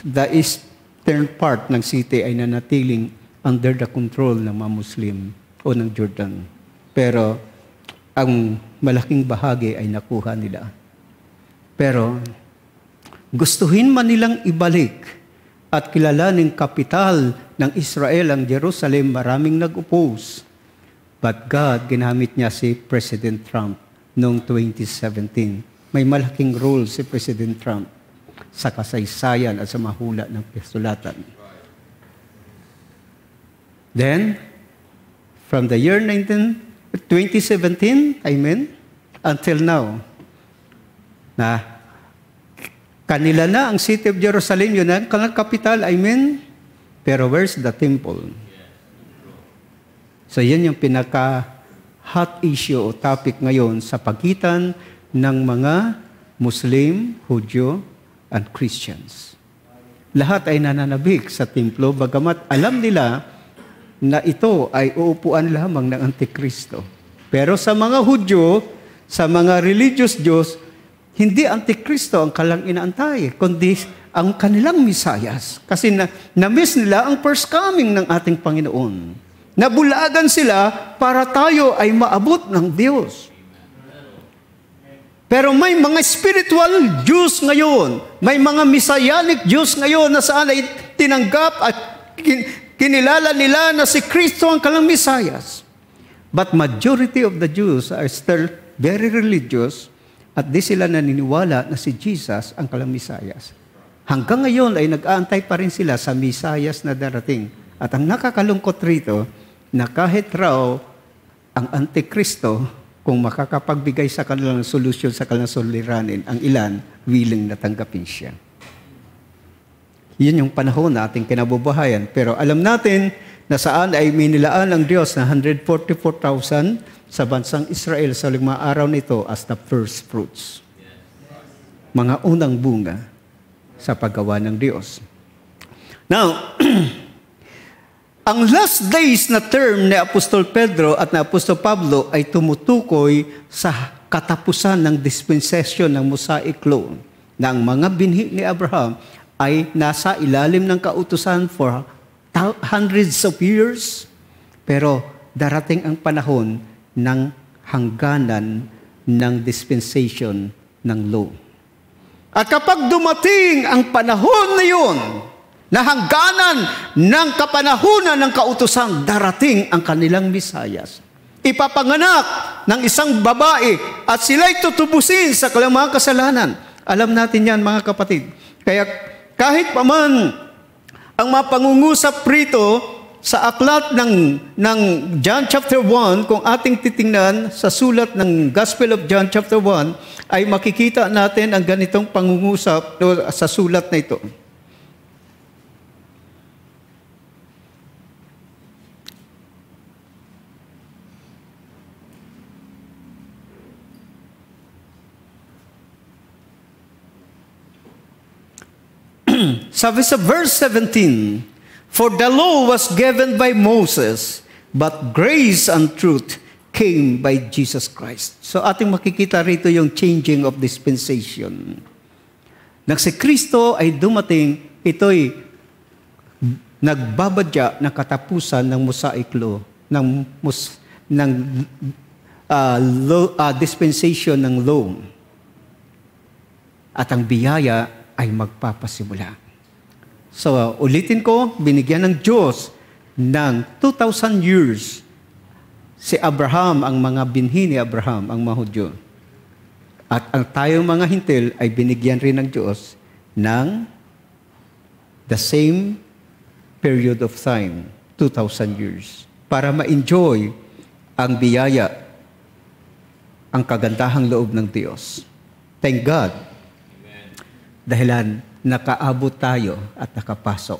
part ng city ay nanatiling under the control ng mga Muslim o ng Jordan. Pero ang malaking bahagi ay nakuha nila. Pero gustuhin man nilang ibalik at kilalaning kapital ng Israel ang Jerusalem, maraming nag-oppose. But God, ginamit niya si President Trump noong 2017. May malaking role si President Trump sa kasaysayan at sa mahula ng pisulatan. Then, from the year 2017, until now, na kanila na ang City of Jerusalem, yun ang capital, pero where's the temple? So yan yung pinaka-hot issue o topic ngayon sa pagitan ng mga Muslim, Hudyo, and Christians. Lahat ay nananabik sa templo, bagamat alam nila na ito ay uupuan lamang ng Antikristo. Pero sa mga Hudyo, sa mga religious Diyos, Hindi Antikristo ang kalang inaantay, kundi ang kanilang Misayas. Kasi na-miss nila ang first coming ng ating Panginoon. Nabulagan sila para tayo ay maabot ng Diyos. Pero may mga spiritual Jews ngayon, may mga Messianic Jews ngayon na saan ay tinanggap at kinilala nila na si Kristo ang kalang Misayas. But majority of the Jews are still very religious at di sila naniniwala na si Jesus ang kalang Misayas. Hanggang ngayon ay nag-aantay pa rin sila sa Misayas na darating. At ang nakakalungkot rito, na kahit raw ang Antikristo, kung makakapagbigay sa kanilang solusyon sa kanilang suliranin, ang ilan, willing na tanggapin siya. Yun yung panahon na ating kinabubuhayan. Pero alam natin na saan ay minilaan ng Diyos na 144,000 sa bansang Israel sa 5 araw nito as the first fruits. Mga unang bunga sa paggawa ng Diyos. Now, ang last days na term ni Apostol Pedro at ni Apostol Pablo ay tumutukoy sa katapusan ng dispensation ng Mosaic Law na ang mga binhi ni Abraham ay nasa ilalim ng kautusan for hundreds of years. Pero darating ang panahon ng hangganan ng dispensation ng law. At kapag dumating ang panahon na yun, na hangganan ng kapanahunan ng kautusan, darating ang kanilang Misayas. Ipapanganak ng isang babae at sila'y tutubusin sa kanilang mga kasalanan. Alam natin yan, mga kapatid. Kaya kahit paman ang mapangungusap rito sa aklat ng John chapter 1, kung ating titingnan sa sulat ng Gospel of John chapter 1, ay makikita natin ang ganitong pangungusap sa sulat na ito. Sabi sa verse 17, "For the law was given by Moses, but grace and truth came by Jesus Christ." So ating makikita rito yung changing of dispensation. Nang si Kristo ay dumating, ito'y nagbabadya ng katapusan ng Mosaic Law, dispensation ng law. At ang biyaya ay magpapasimula. So, ulitin ko, binigyan ng Diyos ng 2,000 years si Abraham, ang mga binhi ni Abraham, ang mga Hudyo. At ang tayong mga hintil ay binigyan rin ng Diyos ng the same period of time, 2,000 years, para ma-enjoy ang biyaya, ang kagandahang loob ng Diyos. Thank God. Dahilan nakaabot tayo at nakapasok.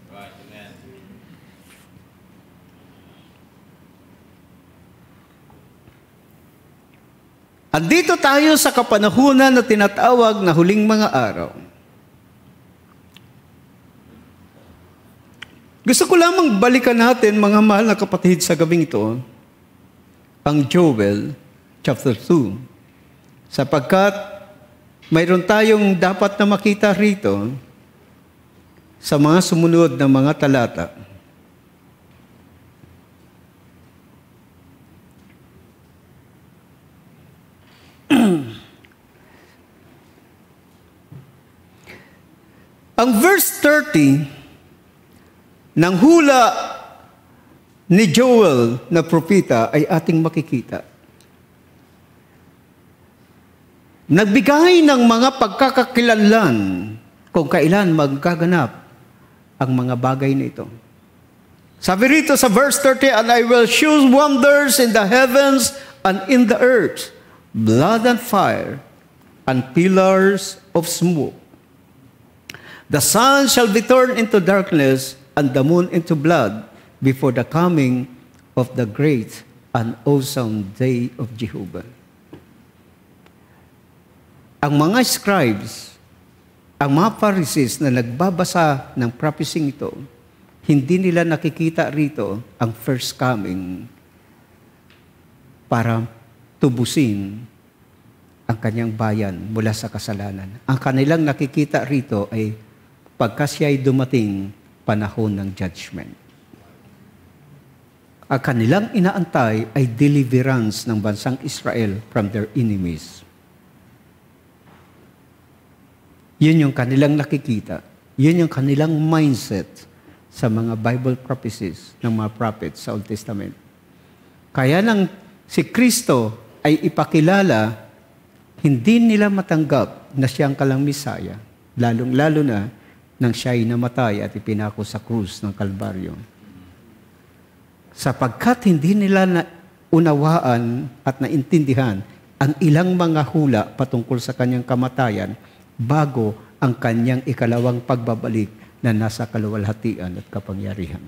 Andito tayo sa kapanahunan na tinatawag na huling mga araw. Gusto ko lamang balikan natin, mga mahal na kapatid, sa gabing ito, ang Joel chapter 2. Sapagkat mayroon tayong dapat na makita rito sa mga sumunod na mga talata. Ang verse 30 ng hula ni Joel na propeta ay ating makikita. Nagbigay ng mga pagkakakilanlan kung kailan magaganap ang mga bagay na ito. Sabi rito sa verse 30, "And I will show wonders in the heavens and in the earth, blood and fire, and pillars of smoke. The sun shall be turned into darkness, and the moon into blood, before the coming of the great and awesome day of Jehovah." Ang mga scribes, ang mga Pharisees na nagbabasa ng prophecy ito, hindi nila nakikita rito ang first coming para tubusin ang kanyang bayan mula sa kasalanan. Ang kanilang nakikita rito ay pagka siya ay dumating, panahon ng judgment. Ang kanilang inaantay ay deliverance ng bansang Israel from their enemies. Yun yung kanilang nakikita. Yun yung kanilang mindset sa mga Bible prophecies ng mga prophets sa Old Testament. Kaya nang si Kristo ay ipakilala, hindi nila matanggap na siyang kalang Misaya, lalong-lalo na nang siya ay namatay at ipinako sa krus ng Kalbaryo. Sapagkat hindi nila unawaan at naintindihan ang ilang mga hula patungkol sa kanyang kamatayan bago ang kanyang ikalawang pagbabalik na nasa kaluwalhatian at kapangyarihan.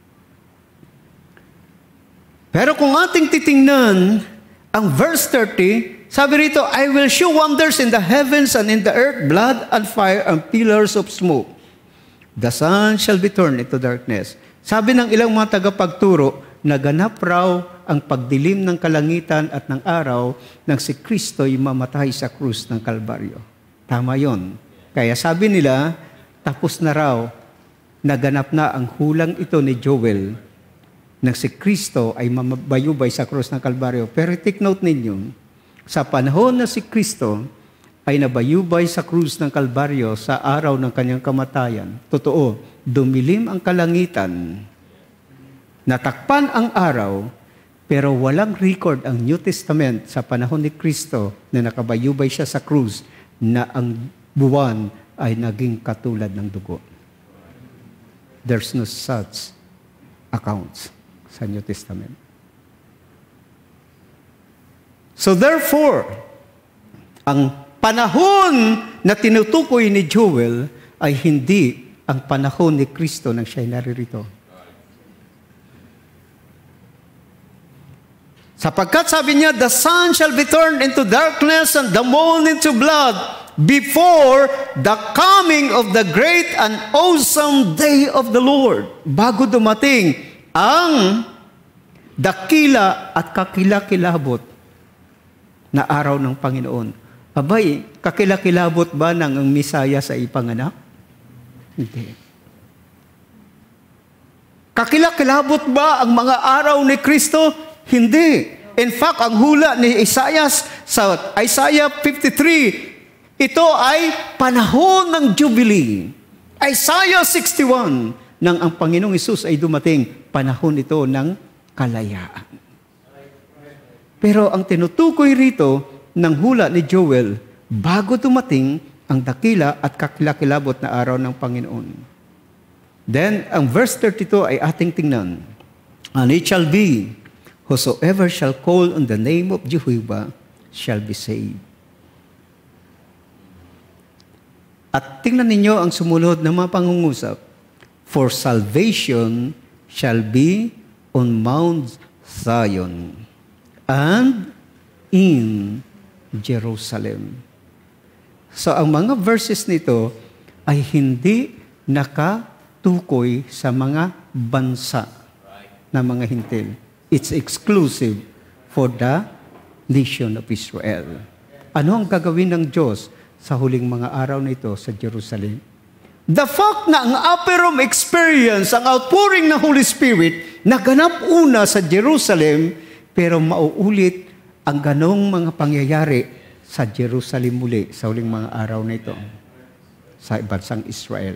Pero kung ating titingnan ang verse 30, sabi rito, I will show wonders in the heavens and in the earth, blood and fire and pillars of smoke. The sun shall be turned into darkness. Sabi ng ilang mga tagapagturo, naganap raw ang pagdilim ng kalangitan at ng araw nang si Kristo'y mamatay sa krus ng Kalbaryo. Tama yon. Kaya sabi nila, tapos na raw, naganap na ang hulang ito ni Joel nang si Kristo ay mabayubay sa krus ng Kalbaryo. Pero take note ninyo, sa panahon na si Kristo ay nabayubay sa krus ng Kalbaryo sa araw ng kanyang kamatayan. Totoo, dumilim ang kalangitan, natakpan ang araw, pero walang record ang New Testament sa panahon ni Kristo na nakabayubay siya sa krus na ang buwan ay naging katulad ng dugo. There's no such accounts sa New Testament. So therefore, ang panahon na tinutukoy ni Joel ay hindi ang panahon ni Kristo nang siya'y naririto. Sapagkat sabi niya, the sun shall be turned into darkness and the moon into blood before the coming of the great and awesome day of the Lord. Bago dumating ang dakila at kakilakilabot na araw ng Panginoon. Abay, kakilakilabot ba ng ang Misaya sa ipanganak? Hindi. Kakilakilabot ba ang mga araw ni Kristo? Hindi. In fact, ang hula ni Isaiah sa Isaiah 53, ito ay panahon ng Jubilee. Isaiah 61, nang ang Panginoong Hesus ay dumating, panahon ito ng kalayaan. Pero ang tinutukoy rito ng hula ni Joel, bago dumating ang dakila at kakilakilabot na araw ng Panginoon. Then, ang verse 32 ay ating tingnan. And it shall be, whosoever shall call on the name of Jehovah shall be saved. At tingnan ninyo ang sumunod na mga pangungusap. For salvation shall be on Mount Zion and in Jerusalem. So ang mga verses nito ay hindi nakatukoy sa mga bansa na mga hintil. It's exclusive for the nation of Israel. Ano ang gagawin ng Diyos sa huling mga araw na ito sa Jerusalem? The fact na ang upper room experience, ang outpouring ng Holy Spirit, naganap una sa Jerusalem, pero mauulit ang ganong mga pangyayari sa Jerusalem muli sa huling mga araw na ito sa bansang Israel.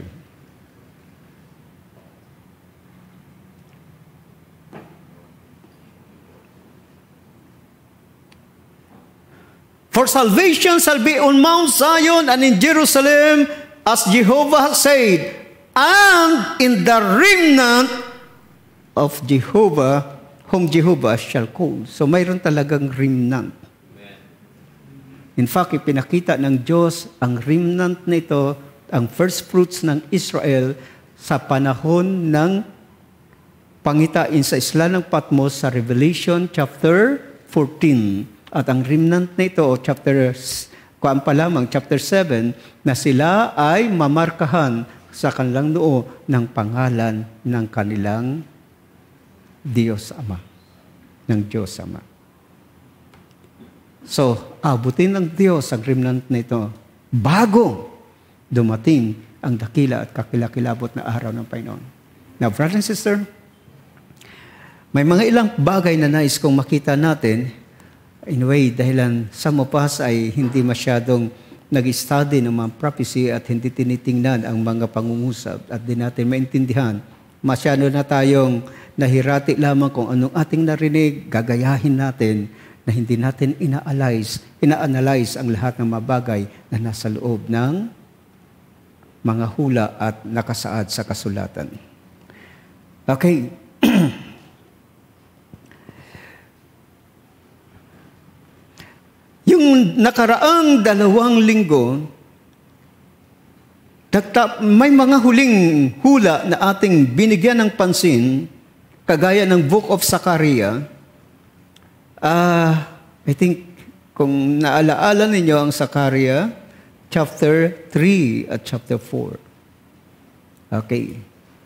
For salvation shall be on Mount Zion and in Jerusalem, as Jehovah has said, and in the remnant of Jehovah, whom Jehovah shall call. So mayroon talagang remnant. In fact, ipinakita ng Diyos ang remnant nito, ang first fruits ng Israel sa panahon ng pangitain sa isla ng Patmos sa Revelation chapter 14. At ang remnant nito, chapter 7, na sila ay mamarkahan sa kanilang noo ng pangalan ng kanilang Diyos Ama. Ng Diyos Ama. So, abutin ng Diyos ang remnant na ito bago dumating ang dakila at kakilakilabot na araw ng Panginoon. Now, brother and sister, may mga ilang bagay na nais kong makita natin. In a way, dahilan some of us ay hindi masyadong nag-study ng mga prophecy at hindi tinitingnan ang mga pangungusap at di natin maintindihan. Masyado na tayong nahirati lamang kung anong ating narinig, gagayahin natin na hindi natin ina-analyze ang lahat ng mga bagay na nasa loob ng mga hula at nakasaad sa kasulatan. Okay. Yung nakaraang 2 linggo, may mga huling hula na ating binigyan ng pansin, kagaya ng Book of Zachariah. I think, kung naalaala ninyo ang Zachariah, chapter 3 at chapter 4. Okay.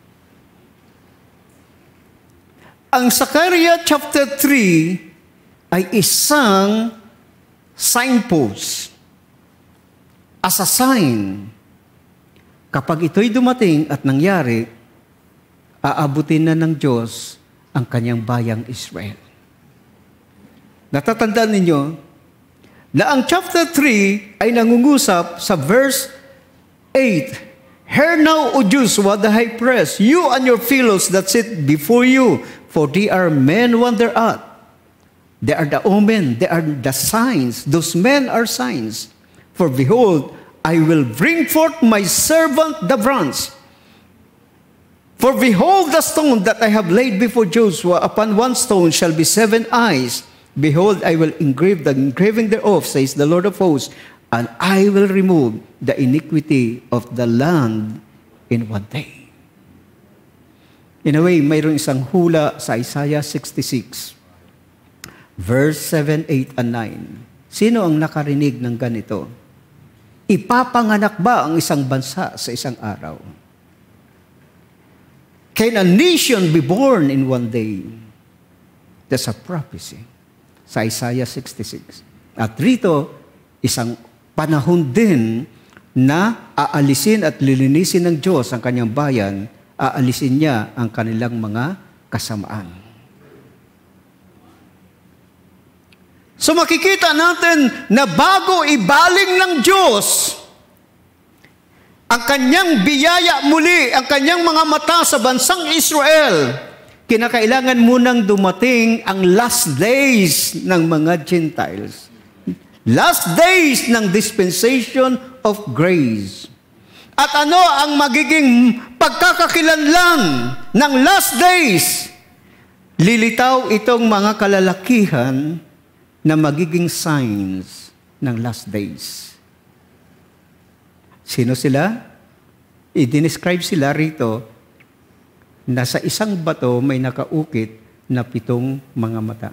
Ang Zachariah chapter 3 ay isang signpost. As a sign, kapag ito'y dumating at nangyari, aabutin na ng Diyos ang kanyang bayang Israel. Natatandaan ninyo na ang chapter 3 ay nangungusap sa verse 8. Hear now, O Joshua, the high priest, you and your fellows that sit before you, for they are men wonder at. They are the omen, they are the signs. Those men are signs. For behold, I will bring forth my servant the bronze. For behold, the stone that I have laid before Joshua, upon one stone shall be 7 eyes. Behold, I will engrave the engraving thereof, says the Lord of hosts, and I will remove the iniquity of the land in one day. In a way, mayroon isang hula sa Isaiah 66, verse 7, 8, and 9. Sino ang nakarinig ng ganito? Ipapanganak ba ang isang bansa sa isang araw? Can a nation be born in one day? That's a prophecy sa Isaiah 66. At rito, isang panahon din na aalisin at lilinisin ng Diyos ang kanyang bayan, aalisin niya ang kanilang mga kasamaan. So makikita natin na bago ibaling ng Diyos ang kanyang biyaya muli, ang kanyang mga mata sa bansang Israel, kinakailangan munang dumating ang last days ng mga Gentiles. Last days ng dispensation of grace. At ano ang magiging pagkakakilanlan ng last days? Lilitaw itong mga kalalakihan na magiging signs ng last days. Sino sila? I-describe sila rito na sa isang bato may nakaukit na 7 mga mata.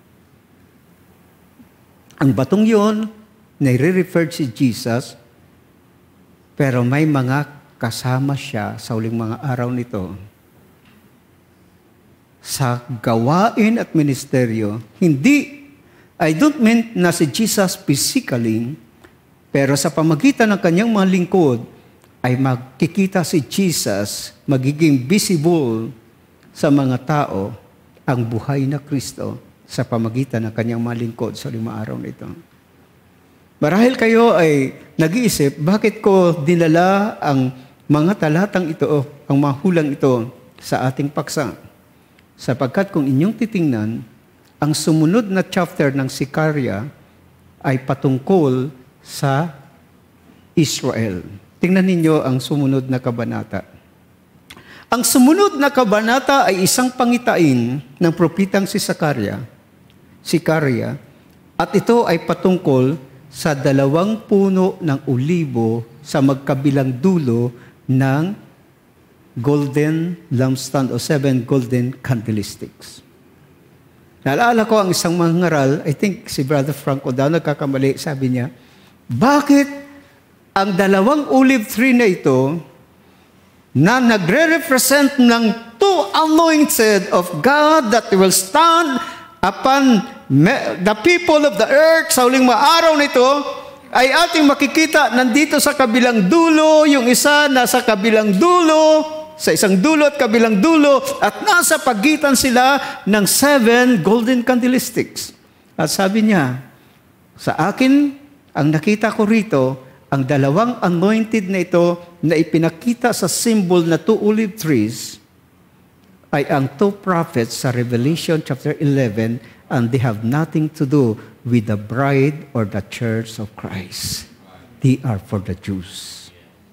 Ang batong yon, nire-referred si Jesus, pero may mga kasama siya sa huling mga araw nito. Sa gawain at ministeryo, I don't mean na si Jesus physically, pero sa pamagitan ng kanyang mga lingkod, ay magkikita si Jesus, magiging visible sa mga tao ang buhay na Kristo sa pamagitan ng kanyang mga lingkod sa 5 araw nito. Marahil kayo ay nag-iisip, bakit ko dinala ang mga talatang ito, ang mga hulang ito sa ating paksa? Sapagkat kung inyong titingnan, ang sumunod na chapter ng Zechariah ay patungkol sa Israel. Tingnan ninyo ang sumunod na kabanata. Ang sumunod na kabanata ay isang pangitain ng propetang si Zechariah, at ito ay patungkol sa 2 puno ng olibo sa magkabilang dulo ng golden lampstand o 7 golden candlesticks. Naalala ko ang isang mangaral, I think si Brother Franco daw nagkakamali, sabi niya, bakit ang 2 olive tree na ito na nagre-represent ng 2 anointed of God that will stand upon the people of the earth, sa huling mga araw nito, ay ating makikita nandito sa kabilang dulo, yung isa nasa kabilang dulo, sa isang dulo at kabilang dulo, at nasa pagitan sila ng 7 golden candlesticks. At sabi niya, sa akin, ang nakita ko rito, ang dalawang anointed na ito na ipinakita sa symbol na 2 olive trees ay ang 2 prophets sa Revelation chapter 11, and they have nothing to do with the bride or the church of Christ. They are for the Jews.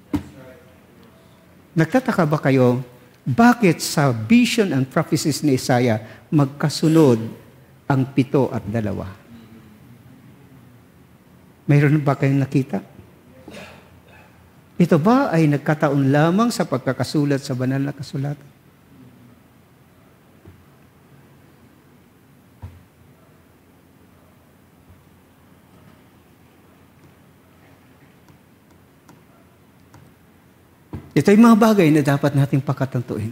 Nagtataka ba kayo, bakit sa vision and prophecies ni Isaiah magkasunod ang 7 at 2? Mayroon ba kayong nakita? Ito ba ay nagkataon lamang sa pagkakasulat sa banal na kasulatan? Ito ay mga bagay na dapat nating pakatantuin.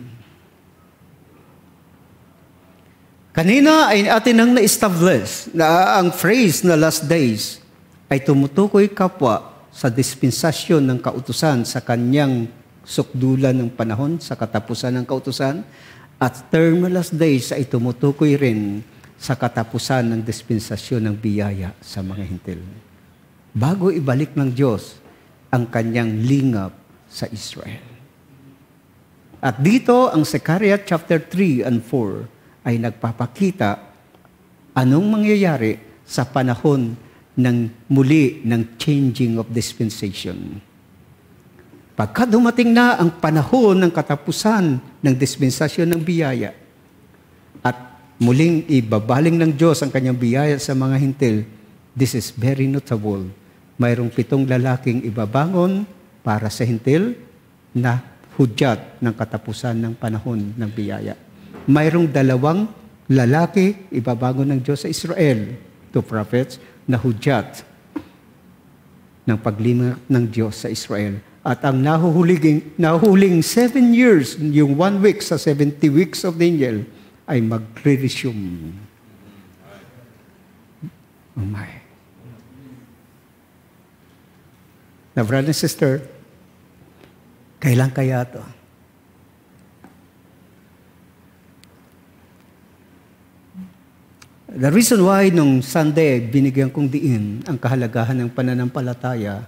Kanina ay atin nang na-establish na ang phrase na last days ay tumutukoy kapwa sa dispensasyon ng kautusan sa kanyang sukdulan ng panahon, sa katapusan ng kautusan, at term na last days ay tumutukoy rin sa katapusan ng dispensasyon ng biyaya sa mga hintil. Bago ibalik ng Diyos ang kanyang lingap sa Israel. At dito, ang Zechariah chapter 3 and 4 ay nagpapakita anong mangyayari sa panahon ng muli ng changing of dispensation. Pagka dumating na ang panahon ng katapusan ng dispensasyon ng biyaya at muling ibabaling ng Diyos ang kanyang biyaya sa mga hintil, this is very notable. Mayroong 7 lalaking ibabangon para sa hintil na hudyat ng katapusan ng panahon ng biyaya. Mayroong 2 lalaki ibabangon ng Diyos sa Israel, 2 prophets, na hudyat ng paglima ng Diyos sa Israel. At ang nahuhuling 7 years, yung 1 week sa 70 weeks of Daniel, ay magre-resume. Oh my. Now, brother and sister, kailan kaya ito? The reason why nung Sunday binigyan kong diin ang kahalagahan ng pananampalataya,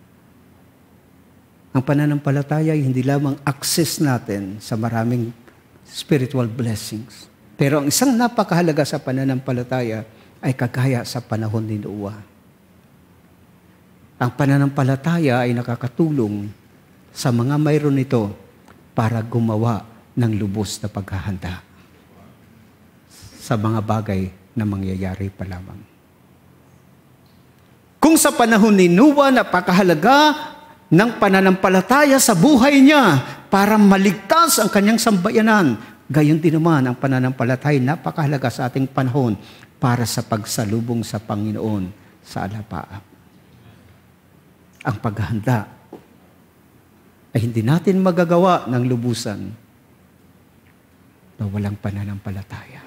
ang pananampalataya ay hindi lamang access natin sa maraming spiritual blessings. Pero ang isang napakahalaga sa pananampalataya ay kagaya sa panahon ni Noah. Ang pananampalataya ay nakakatulong sa mga mayroon nito para gumawa ng lubos na paghahanda sa mga bagay na mangyayari pa lamang. Kung sa panahon ni Noah napakahalaga ng pananampalataya sa buhay niya para maligtas ang kanyang sambayanan, gayon din naman ang pananampalataya napakahalaga sa ating panahon para sa pagsalubong sa Panginoon sa alapaap. Ang paghahanda ay hindi natin magagawa ng lubusan na walang pananampalataya.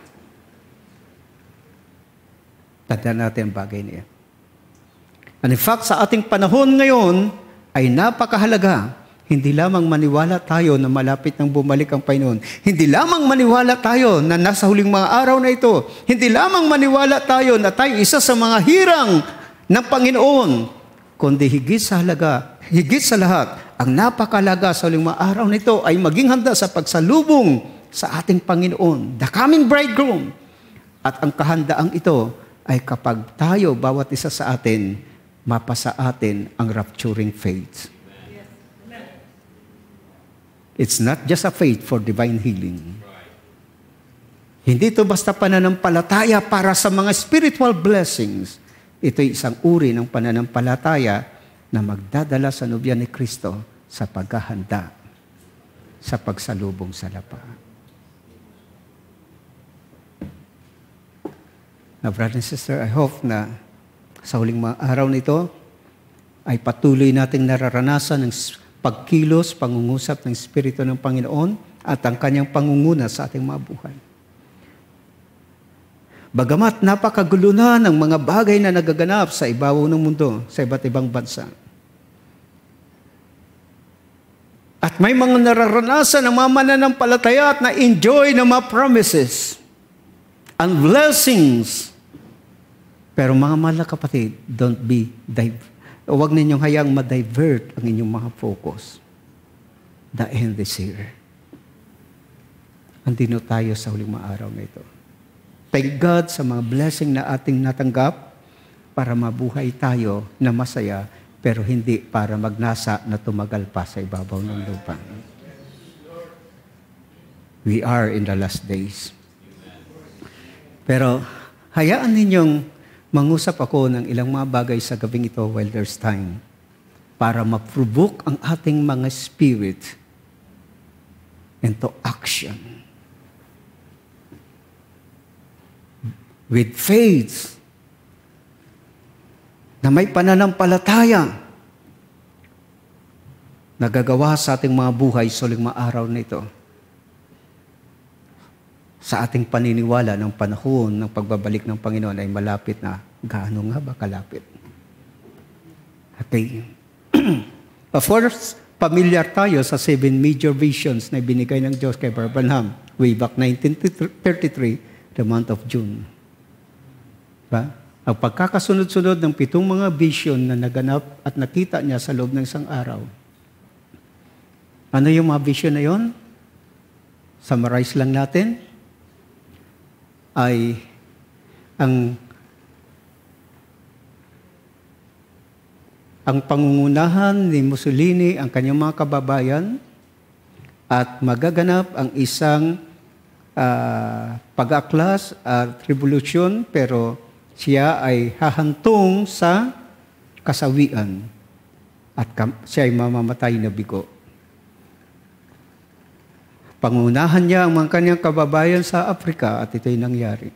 Tandaan natin ang bagay niya. And in fact, sa ating panahon ngayon ay napakahalaga. Hindi lamang maniwala tayo na malapit nang bumalik ang Panginoon. Hindi lamang maniwala tayo na nasa huling mga araw na ito. Hindi lamang maniwala tayo na tayo isa sa mga hirang ng Panginoon. Kundi higit sa lahat, ang napakahalaga sa huling mga araw nito ay maging handa sa pagsalubong sa ating Panginoon, the coming bridegroom. At ang kahandaang ito ay kapag tayo, bawat isa sa atin, mapasa atin ang rapturing faith. It's not just a faith for divine healing. Hindi ito basta pananampalataya para sa mga spiritual blessings. Ito'y isang uri ng pananampalataya na magdadala sa nobya ni Kristo sa paghahanda sa pagsalubong sa lapa. Now, brother and sister, I hope na sa huling mga araw nito ay patuloy nating nararanasan ng pagkilos, pangungusap ng Espiritu ng Panginoon at ang kanyang pangunguna sa ating mga buhay. Bagamat napakagulo na ng mga bagay na nagaganap sa ibabaw ng mundo, sa iba't ibang bansa. At may mga nararanasan ng mga mananampalataya at na-enjoy ng mga promises and blessings. Pero mga mahal na kapatid, huwag ninyong hayaang ma-divert ang inyong mga focus. The end is here. Andino tayo sa huling mga araw na ito. Thank God sa mga blessing na ating natanggap para mabuhay tayo na masaya, pero hindi para magnasa na tumagal pa sa ibabaw ng lupa. We are in the last days. Pero hayaan ninyong mangusap ako ng ilang mga bagay sa gabing ito while there's time para ma-provoke ang ating mga spirit into action. With faith na may pananampalataya nagagawa sa ating mga buhay sa huling mga araw na ito. Sa ating paniniwala ng panahon ng pagbabalik ng Panginoon ay malapit na. Gaano nga ba kalapit? Okay. First, familiar tayo sa 7 major visions na binigay ng Diyos kay Branham way back 1933, the month of June. Diba? Ang pagkakasunod-sunod ng 7 mga vision na naganap at nakita niya sa loob ng isang araw. Ano yung mga vision na yun? Summarize lang natin. Ay ang pangungunahan ni Mussolini, ang kanyang mga kababayan, at magaganap ang isang pag-aklas at revolusyon, pero siya ay hahantong sa kasawian at siya ay mamamatay na bigo. Pangunahan niya ang mga kanyang kababayan sa Afrika at ito'y nangyari.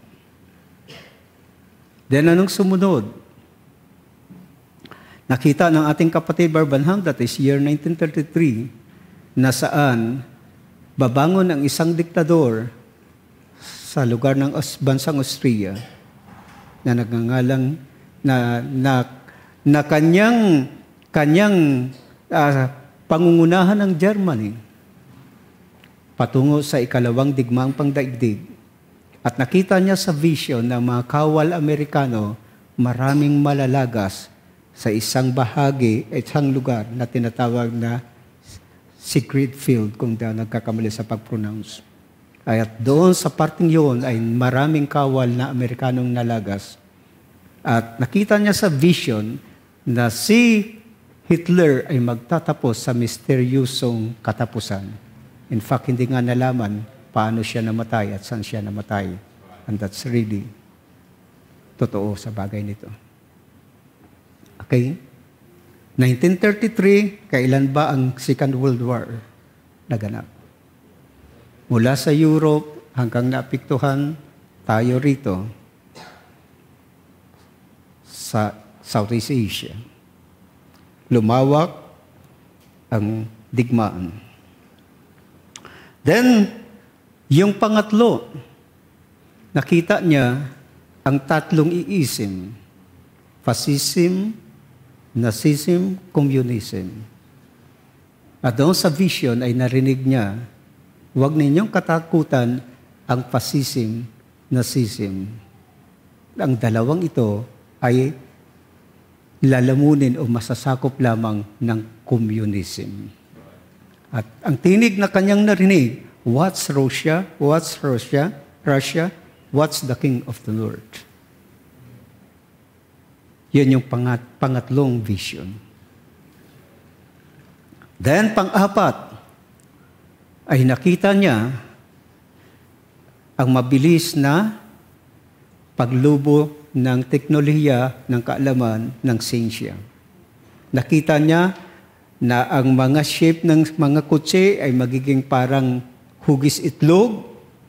Then anong sumunod? Nakita ng ating kapatid Branham, that is year 1933, na saan babangon ang isang diktador sa lugar ng bansang Austria na nagngangalang na kanyang pangungunahan ng Germany patungo sa ikalawang digmaang pangdaigdig. At nakita niya sa vision ng mga kawal Amerikano, maraming malalagas sa isang bahagi, isang lugar na tinatawag na secret field, kung daw nagkakamali sa pag-pronounce. At doon sa parting yun ay maraming kawal na Amerikanong nalagas. At nakita niya sa vision na si Hitler ay magtatapos sa misteryosong katapusan. In fact, hindi nga nalaman paano siya namatay at saan siya namatay. And that's really totoo sa bagay nito. Okay? 1933, kailan ba ang Second World War naganap? Mula sa Europe hanggang naapektuhan tayo rito sa Southeast Asia. Lumawak ang digmaan. Then, yung pangatlo, nakita niya ang tatlong iisim. Fascism, Nazism, Communism. At doon sa vision ay narinig niya, huwag ninyong katakutan ang fascism, Nazism. Ang dalawang ito ay lalamunin o masasakop lamang ng communism. At ang tinig na kanyang narinig, what's Russia? What's Russia? Russia? What's the King of the Lord? Yun yung pangatlong vision. Then, pang-apat, ay nakita niya ang mabilis na paglubo ng teknolohiya, ng kaalaman, ng siyensya. Nakita niya na ang mga shape ng mga kotse ay magiging parang hugis itlog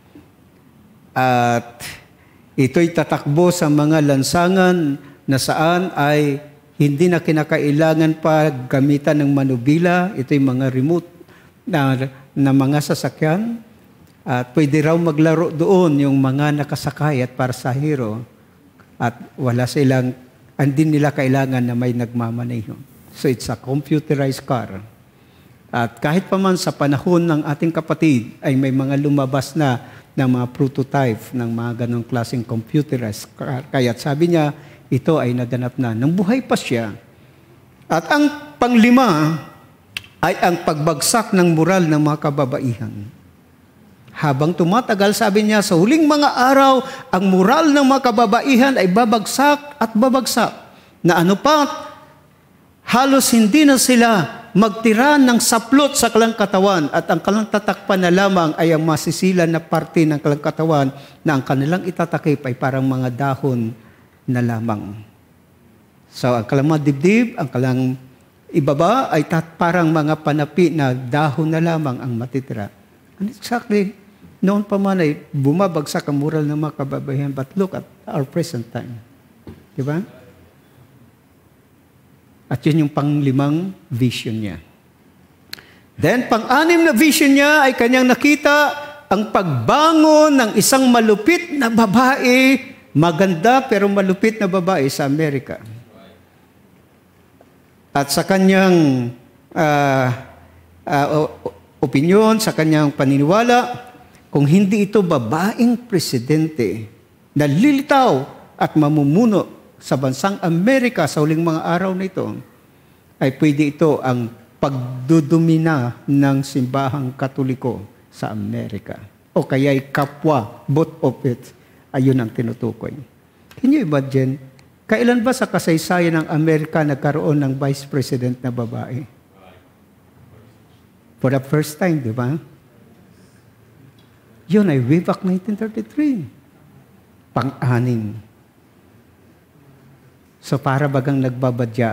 at ito'y tatakbo sa mga lansangan na saan ay hindi na kinakailangan pa gamitan ng manubila. Ito'y mga remote na mga sasakyan At pwede raw maglaro doon yung mga nakasakay at pasahero at wala silang, hindi nila kailangan na may nagmamaneho. So it's a computerized car. At kahit pa man sa panahon ng ating kapatid ay may mga lumabas na ng mga prototype ng mga ganong klaseng computerized car. Kaya sabi niya, ito ay naganap na. Nang buhay pa siya. At ang panglima ay ang pagbagsak ng moral ng mga kababaihan. Habang tumatagal, sabi niya, sa huling mga araw, ang moral ng mga kababaihan ay babagsak at babagsak. Na ano pa, halos hindi na sila magtira ng saplot sa kalang katawan at ang kalang tatakpan na lamang ay ang masisilan na parte ng kalang katawan na ang kanilang itatakip ay parang mga dahon na lamang. So, ang kalang mga dibdib, ang kalang ibaba ay parang mga panapi na dahon na lamang ang matitira. And exactly, noon pa man ay bumabagsak ang moral ng mga kababaihan, but look at our present time. Diba? At yun yung panglimang vision niya. Then, pang-anim na vision niya ay kanyang nakita ang pagbangon ng isang malupit na babae, maganda pero malupit na babae sa Amerika. At sa kanyang opinyon, sa kanyang paniniwala, kung hindi ito babaeng presidente na lilitaw at mamumuno sa bansang Amerika sa huling mga araw na ito, ay pwede ito ang pagdudumina ng simbahang Katoliko sa Amerika. O kaya'y kapwa, both of it, ayun ang tinutukoy. Can you imagine? Kailan ba sa kasaysayan ng Amerika nagkaroon ng vice president na babae? For the first time, di ba? Yun ay way back 1933. Pang-anim. So para bagang nagbabadya.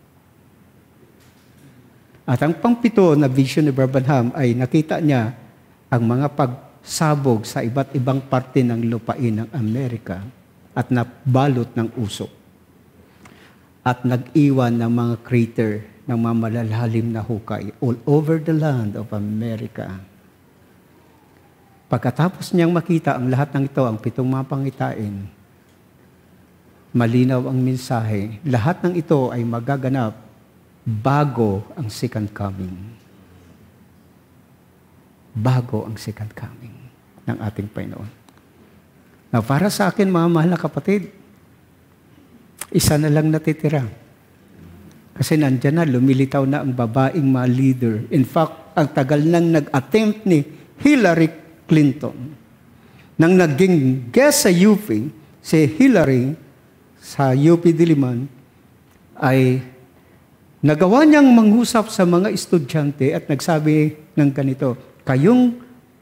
At ang pang-pito na vision ni Branham ay nakita niya ang mga pagsabog sa iba't ibang parte ng lupain ng Amerika at nabalot ng usok. At nag-iwan ng mga crater ng mga malalalim na hukay all over the land of America. Pagkatapos niyang makita ang lahat ng ito, ang pitong mga pangitain, malinaw ang mensahe, lahat ng ito ay magaganap bago ang second coming. Bago ang second coming ng ating Panginoon. Now, para sa akin, mga mahal na kapatid, isa na lang natitira. Kasi nandyan na, lumilitaw na ang babaeng mga leader. In fact, ang tagal nang nag-attempt ni Hillary Clinton. Nang naging guest sa UP, si Hillary sa UP Diliman, ay nagawa niyang mangusap sa mga estudyante at nagsabi ng ganito, kayong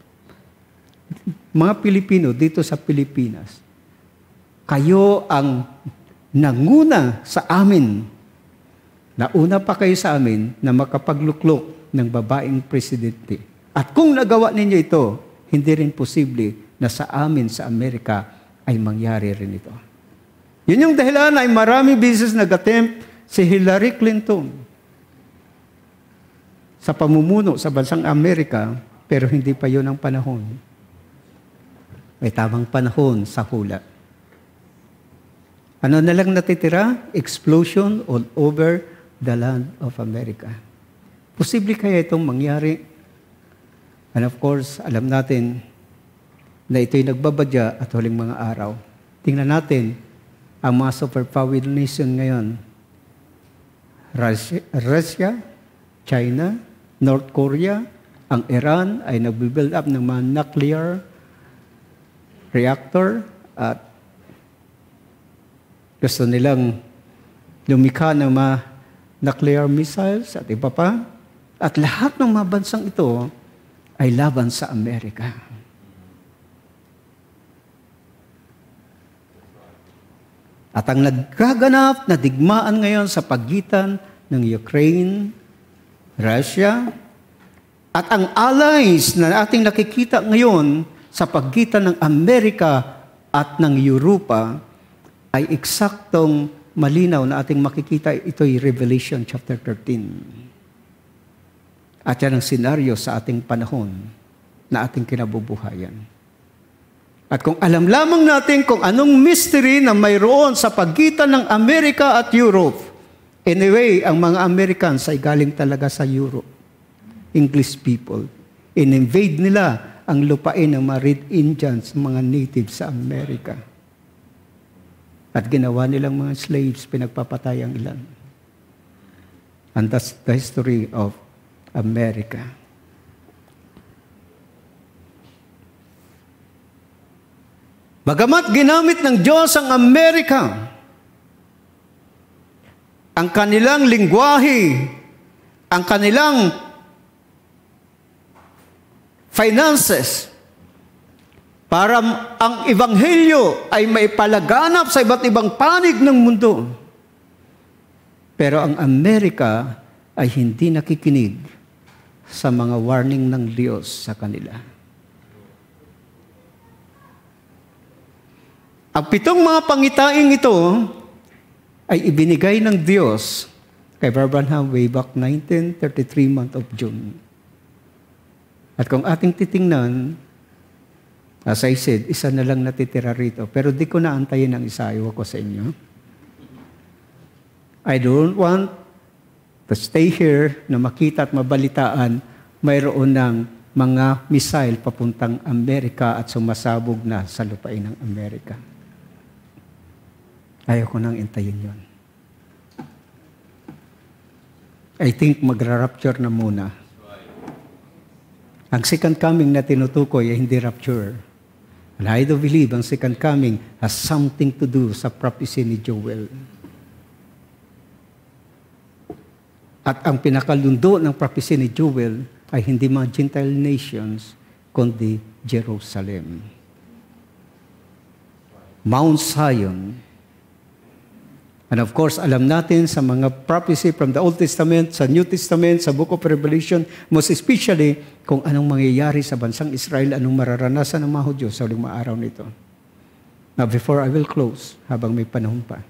mga Pilipino dito sa Pilipinas, kayo ang nanguna sa amin, nauna pa kayo sa amin na makapagluklok ng babaeng presidente. At kung nagawa ninyo ito, hindi rin posible na sa amin sa Amerika ay mangyari rin ito. Yun yung dahilan ay marami beses nag-attempt si Hillary Clinton sa pamumuno sa bansang Amerika, pero hindi pa yun ang panahon. May tamang panahon sa hula. Ano na lang natitira? Explosion all over the land of America. Posible kaya itong mangyari? And of course, alam natin na ito'y nagbabadya at huling mga araw. Tingnan natin ang mga superpower nation ngayon. Russia, China, North Korea, ang Iran ay nagbibuild up ng mga nuclear reactor at gusto nilang lumikha ng mga nuclear missiles at iba pa. At lahat ng mga bansang ito ay laban sa Amerika. At ang nagkaganap na digmaan ngayon sa pagitan ng Ukraine, Russia, at ang allies na ating nakikita ngayon sa pagitan ng Amerika at ng Europa ay eksaktong malinaw na ating makikita. Ito'y Revelation chapter 13. At yan ang senaryo sa ating panahon. na ating kinabubuhayan. At kung alam lamang natin kung anong mystery na mayroon sa pagitan ng Amerika at Europe, anyway, ang mga Americans ay galing talaga sa Europe. English people. In-invade nila ang lupain ng mga Red Indians, mga natives sa Amerika. At ginawa nilang mga slaves, pinagpapatay ang ilan. And that's the history of America. Bagamat ginamit ng Diyos ang Amerika, ang kanilang lingwahe, ang kanilang finances, para ang ebanghelyo ay maipalaganap sa iba't ibang panig ng mundo. Pero ang Amerika ay hindi nakikinig sa mga warning ng Diyos sa kanila. Ang 7 mga pangitaing ito ay ibinigay ng Diyos kay Branham way back 1933 month of June. At kung ating titingnan, as I said, isa na lang natitira rito. Pero di ko na antayin ang isa, iwa ko sa inyo. I don't want to stay here na makita at mabalitaan mayroon ng mga missile papuntang Amerika at sumasabog na sa lupain ng Amerika. Ayaw ko nang intayin yon. I think magra-rapture na muna. Ang second coming na tinutukoy ay hindi rapture. And I do believe ang second coming has something to do sa prophecy ni Joel. At ang pinakalundo ng prophecy ni Joel ay hindi mga Gentile nations, kundi Jerusalem. Mount Zion. And of course, alam natin sa mga prophecy from the Old Testament, sa New Testament, sa Book of Revelation, most especially kung anong mangyayari sa bansang Israel, anong mararanasan ng mga Hudyo sa uling mga araw nito. Now, before I will close, habang may panahon pa,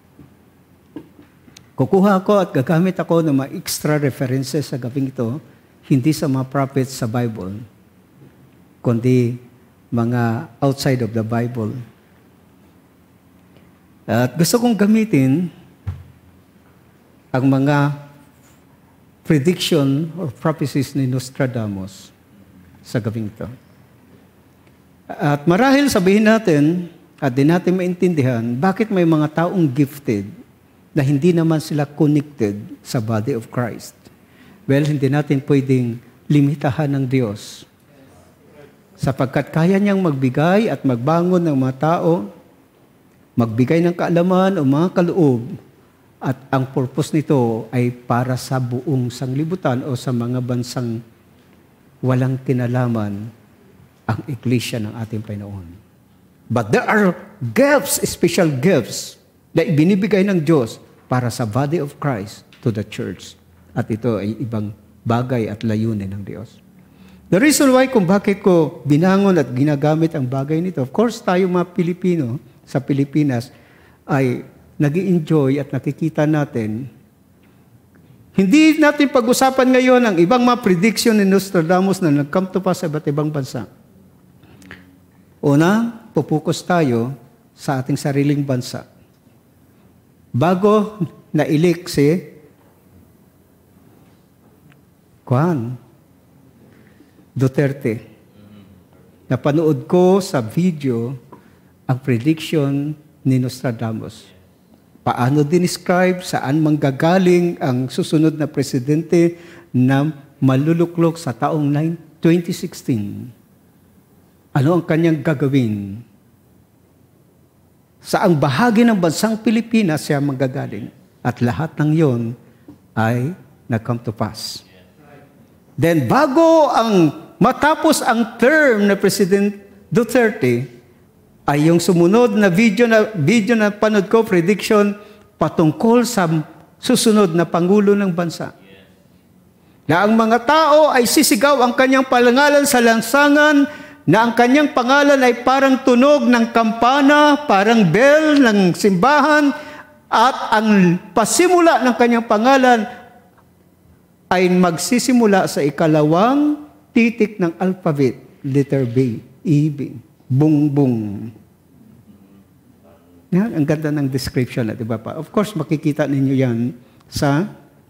kukuha ako at gagamit ako ng mga extra references sa gabing ito, hindi sa mga prophets sa Bible, kundi mga outside of the Bible. At gusto kong gamitin ang mga prediction or prophecies ni Nostradamus sa gabing ito. At marahil sabihin natin, at di natin maintindihan, bakit may mga taong gifted na hindi naman sila connected sa body of Christ. Well, hindi natin pwedeng limitahan ng Diyos. Sapagkat kaya niyang magbigay at magbangon ng mga tao, magbigay ng kaalaman o mga kaloob, at ang purpose nito ay para sa buong sanglibutan o sa mga bansang walang kinalaman ang iglesia ng ating Panginoon. But there are gifts, special gifts, na ibinibigay ng Diyos para sa body of Christ to the church. At ito ay ibang bagay at layunin ng Diyos. The reason why kung bakit ko binangon at ginagamit ang bagay nito, of course tayo mga Pilipino, sa Pilipinas ay nag-i-enjoy at nakikita natin. Hindi natin pag-usapan ngayon ang ibang mga prediction ni Nostradamus na nag-come to pass sa iba't ibang bansa. Una, pupukus tayo sa ating sariling bansa. Bago na-elect si Duterte, napanood ko sa video ang prediction ni Nostradamus. Paano dinescribe saan manggagaling ang susunod na presidente na maluluklok sa taong 2016? Ano ang kanyang gagawin? Saang bahagi ng bansang Pilipinas siya manggagaling? At lahat ng yon ay nag-come to pass. Then bago matapos ang term na President Duterte, ay yung sumunod na video na panood ko, prediction, patungkol sa susunod na Pangulo ng bansa. Na ang mga tao ay sisigaw ang kanyang palangalan sa lansangan, na ang kanyang pangalan ay parang tunog ng kampana, parang bell ng simbahan, at ang pasimula ng kanyang pangalan ay magsisimula sa ikalawang titik ng alphabet. letter B, EB, bungbong. Yan, ang ganda ng description, di ba pa? Of course, makikita ninyo yan sa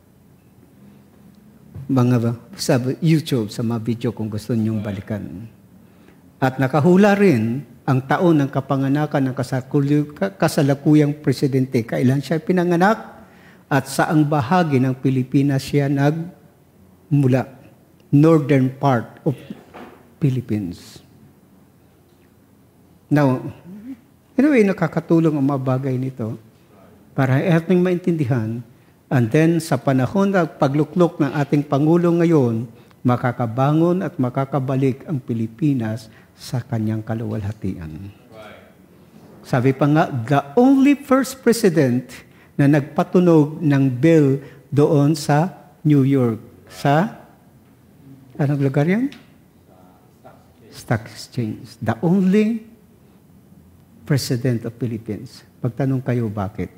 sa YouTube, sa mga video kung gusto ninyong balikan. At nakahula rin ang taon ng kapanganakan ng kasalukuyang presidente. Kailan siya pinanganak at saang bahagi ng Pilipinas siya nagmula. Northern part of Philippines. Now, anyway, nakakatulong ang mga bagay nito para ating maintindihan. And then, sa panahon ng pagluklok ng ating Pangulo ngayon, makakabangon at makakabalik ang Pilipinas sa kanyang kaluwalhatian. Sabi pa nga, the only first president na nagpatunog ng bill doon sa New York. Sa, anong lugar yan? Stock Exchange. The only president of Philippines. Pagtanong kayo, bakit?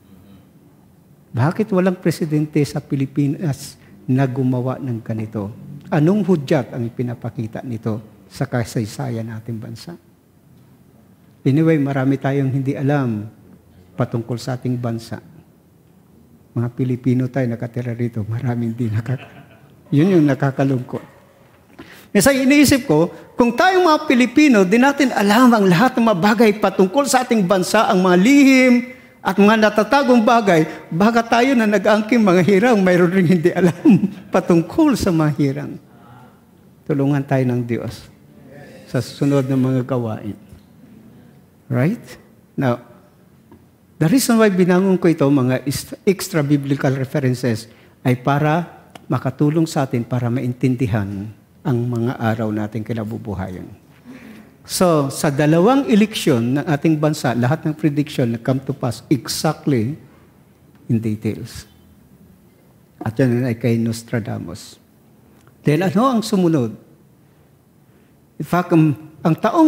Bakit walang presidente sa Pilipinas na gumawa ng ganito? Anong hudyat ang pinapakita nito sa kasaysayan nating bansa? Anyway, marami tayong hindi alam patungkol sa ating bansa. Mga Pilipino tayo nakatira rito, maraming hindi Yun yung nakakalungkot. Kasi iniisip ko, kung tayong mga Pilipino, di natin alam ang lahat ng mga bagay patungkol sa ating bansa, ang mga lihim, at mga natatagong bagay, baka tayo na nag-angking mga hirang, mayroon rin hindi alam patungkol sa mga hirang. Tulungan tayo ng Diyos sa susunod ng mga gawain. Right? Now, the reason why binangon ko ito, mga extra-biblical references, ay para makatulong sa atin para maintindihan ang mga araw nating kinabubuhayan. So, sa dalawang eleksyon ng ating bansa, lahat ng prediction na come to pass exactly in details. At yan ay kay Nostradamus. Then ano ang sumunod? In fact, ang taong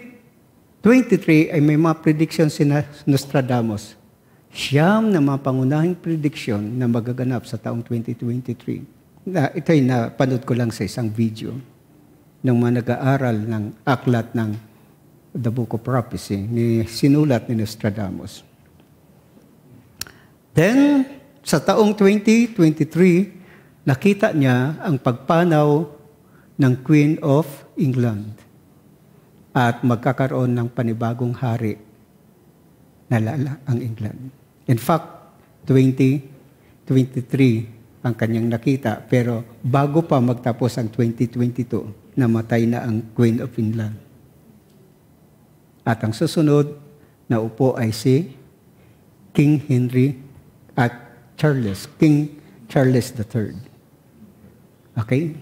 2023 ay may mga predictions si Nostradamus. Siyam na mga pangunahing prediction na magaganap sa taong 2023. Ito ay napanood ko lang sa isang video ng mga nag-aaral ng aklat ng The Book of Prophecy, sinulat ni Nostradamus. Then, sa taong 2023, nakita niya ang pagpanaw ng Queen of England at magkakaroon ng panibagong hari na ang England. In fact, 2023 ang kanyang nakita, pero bago pa magtapos ang 2022, namatay na ang Queen of England. At ang susunod na upo ay si King Henry at King Charles III. Okay?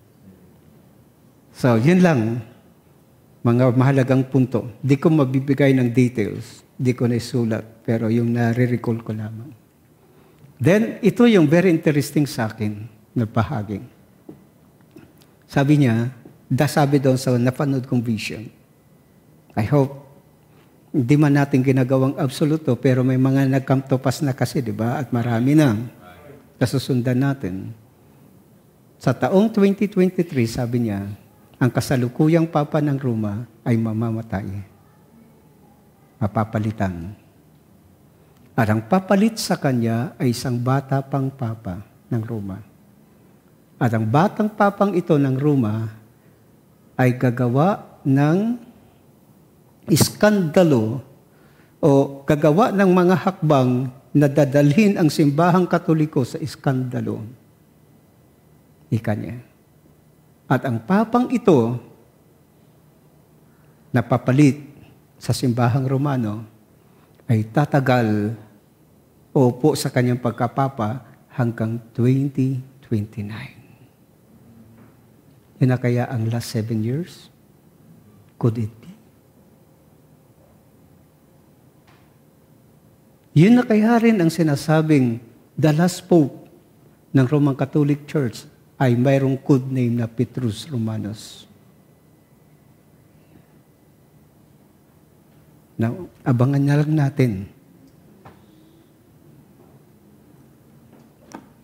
So, yun lang. Mga mahalagang punto. Di ko mabibigay ng details. Di ko na isulat. Pero yung nare-recall ko lamang. Then, ito yung very interesting sa akin na bahagi. Sabi niya, sabi doon sa napanood kong vision, I hope, hindi man natin ginagawang absoluto, pero may mga nagkamtopas na kasi, di ba? At marami na nasusundan natin. Sa taong 2023, sabi niya, ang kasalukuyang papa ng Roma ay mamamatay. Mapapalitan. At ang papalit sa kanya ay isang bata pang papa ng Roma. At ang batang papang ito ng Roma ay gagawa ng iskandalo o gagawa ng mga hakbang na dadalhin ang simbahang Katoliko sa iskandalo. Ika niya. At ang papang ito na papalit sa simbahang Romano ay tatagal o upo sa kanyang pagkapapa hanggang 2029. Yun na kaya ang last 7 years? Could it be? Yun na kaya rin ang sinasabing the last Pope ng Roman Catholic Church ay mayroong code name na Petrus Romanus. Now, abangan na lang natin.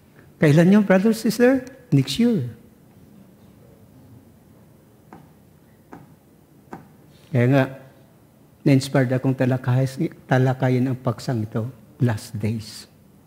Kailan yung brother, sister? Next year. Kaya nga, na-inspired akong talakayin ang paksang ito, last days.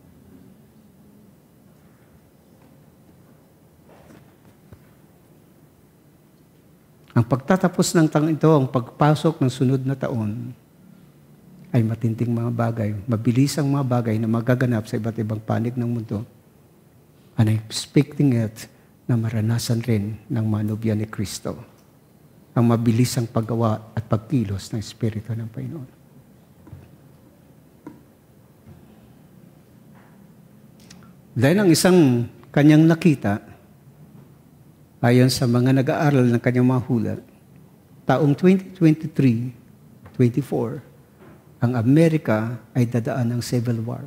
Ang pagtatapos ng taon ito, ang pagpasok ng sunod na taon, ay matinding mga bagay, mabilis ang mga bagay na magaganap sa iba't ibang panig ng mundo. And I'm expecting it na maranasan rin ng manubya ni Kristo. Ang mabilis ang paggawa at pagkilos ng Espiritu ng Panginoon. Dahil ang isang kanyang nakita, ayon sa mga nag-aaral ng kanyang mga hula, taong 2023-24, ang Amerika ay dadaan ng civil war.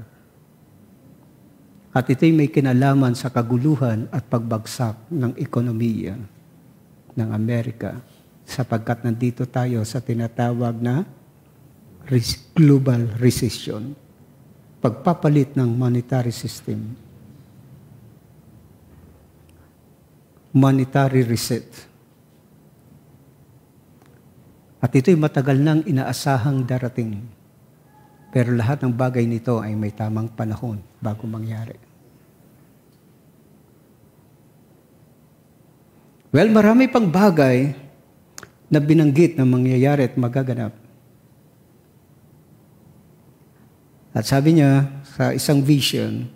At ito'y may kinalaman sa kaguluhan at pagbagsak ng ekonomiya ng Amerika sapagkat nandito tayo sa tinatawag na global recession, pagpapalit ng monetary system, monetary reset. At ito'y matagal nang inaasahang darating. Pero lahat ng bagay nito ay may tamang panahon bago mangyari. Well, marami pang bagay na binanggit na mangyayari at magaganap. At sabi niya sa isang vision,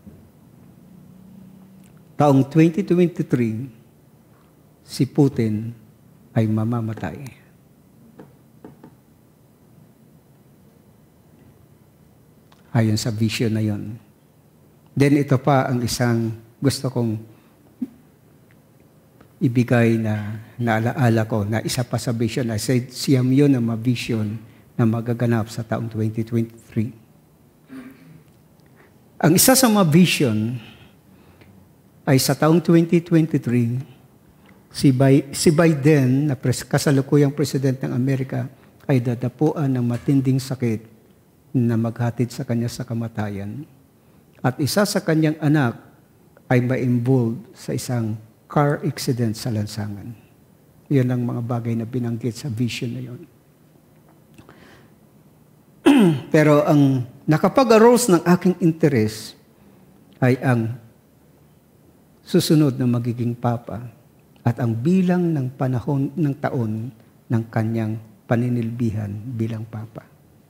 taong 2023, si Putin ay mamamatay. Ayon sa vision na yon. Then ito pa ang isang gusto kong ibigay na naalaala ko na isa pa sa vision. I said, siyam yun ang vision na magaganap sa taong 2023. Ang isa sa mga vision ay sa taong 2023, si Biden, na kasalukuyang president ng Amerika, ay dadapuan ng matinding sakit na maghatid sa kanya sa kamatayan. At isa sa kanyang anak ay ma-involved sa isang car accident sa lansangan. Yan ang mga bagay na binanggit sa vision na yun. Pero ang nakapag-arouse ng aking interes ay ang susunod na magiging papa at ang bilang ng panahon ng taon ng kanyang paninilbihan bilang papa.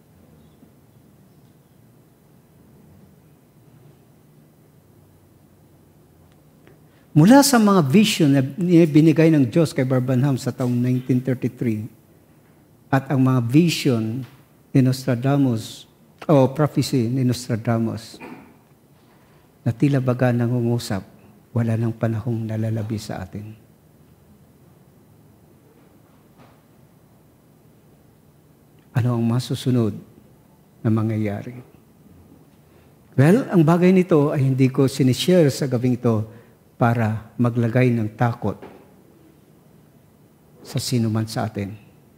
Mula sa mga vision na binigay ng Diyos kay Branham sa taong 1933 at ang mga vision ni Nostradamus o prophecy ni Nostradamus na tila baga nangungusap, wala nang panahong nalalabi sa atin. Ano ang masusunod na mangyayari? Well, ang bagay nito ay hindi ko sinishare sa gabing ito para maglagay ng takot sa sino man sa atin.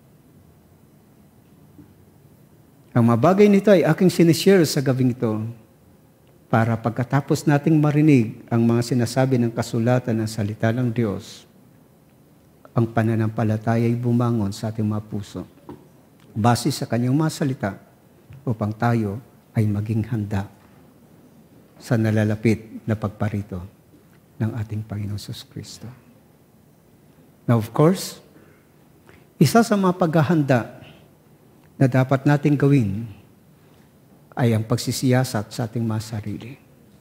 Ang mga bagay nito ay aking sinishare sa gabing ito para pagkatapos nating marinig ang mga sinasabi ng kasulatan ng salita ng Diyos, ang pananampalataya ay bumangon sa ating mga puso base sa kanyang mga salita upang tayo ay maging handa sa nalalapit na pagparito ng ating Panginoon Hesus Kristo. Now, of course, isa sa mga paghahanda na dapat nating gawin ay ang pagsisiyasat sa ating mga sarili.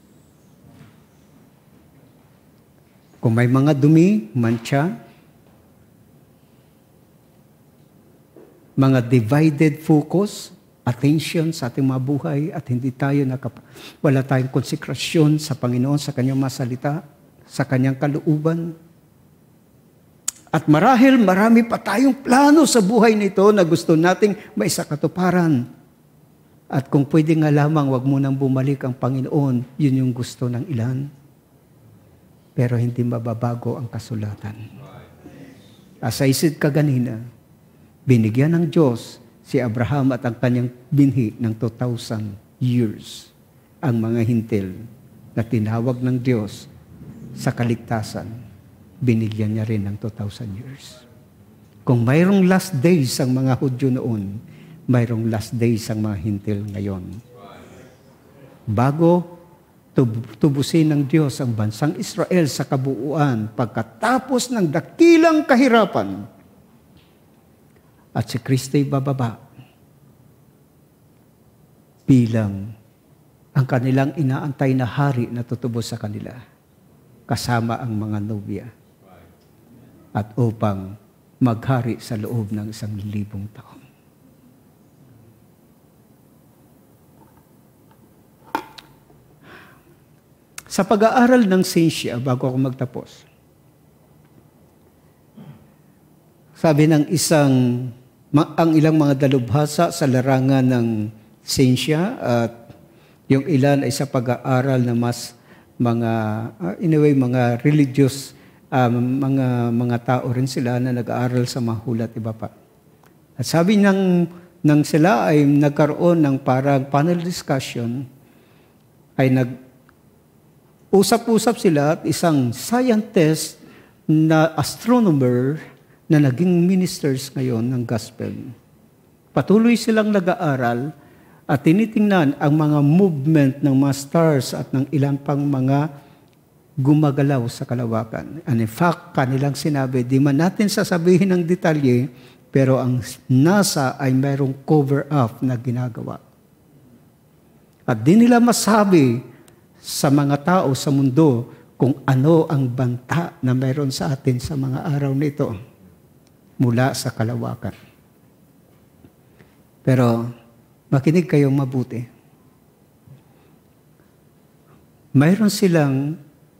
Kung may mga dumi, mancha, mga divided focus, attention sa ating mga buhay at hindi tayo wala tayong konsekrasyon sa Panginoon, sa Kanyang mga salita, sa Kanyang kalooban. At marahil marami pa tayong plano sa buhay nito na gusto nating maisakatuparan. At kung pwede nga lamang, wag munang bumalik ang Panginoon, yun yung gusto ng ilan. Pero hindi mababago ang kasulatan. As I said kaganina, binigyan ng Diyos si Abraham at ang kanyang binhi ng 2,000 years. Ang mga hintil na tinawag ng Diyos sa kaligtasan, binigyan niya rin ng 2,000 years. Kung mayroong last days ang mga Hudyo noon, mayroong last days ang mga Hintil ngayon. Bago tubusin ng Diyos ang bansang Israel sa kabuuan pagkatapos ng dakilang kahirapan at si Kristo'y bababa bilang ang kanilang inaantay na hari na tutubos sa kanila kasama ang mga nobya at upang maghari sa loob ng 1,000 taon. Sa pag-aaral ng siyensya, bago ako magtapos, sabi ng ang ilang mga dalubhasa sa larangan ng siyensya at yung ilan ay sa pag-aaral na mas mga religious, mga tao rin sila na nag-aaral sa mga hulat, iba pa. At sabi ng sila ay nagkaroon ng parang panel discussion, ay usap-usap sila at isang scientist na astronomer na naging ministers ngayon ng gospel. Patuloy silang nag-aaral at tinitingnan ang mga movement ng mga stars at ng ilan pang mga gumagalaw sa kalawakan. And in fact, kanilang sinabi, di man natin sasabihin ng detalye, pero ang NASA ay mayroong cover-up na ginagawa. At di nila masabi sa mga tao sa mundo kung ano ang banta na mayroon sa atin sa mga araw nito mula sa kalawakan. Pero makinig kayong mabuti. Mayroon silang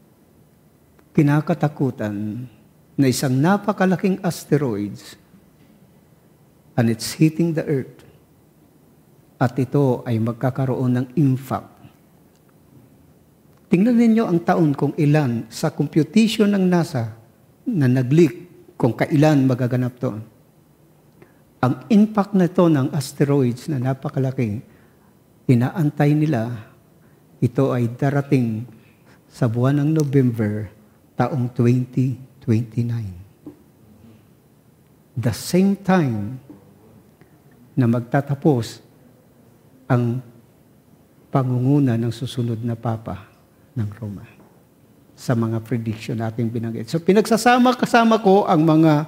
kinakatakutan na isang napakalaking asteroids and it's hitting the earth. At ito ay magkakaroon ng impact. Tingnan ninyo ang taon kung ilan sa computation ng NASA na nag-leak kung kailan magaganap to. Ang impact na ito ng asteroids na napakalaki, inaantay nila, ito ay darating sa buwan ng November, taong 2029. The same time na magtatapos ang pangunguna ng susunod na Papa ng Roma sa mga prediction nating binanggit. So pinagsasama-kasama ko ang mga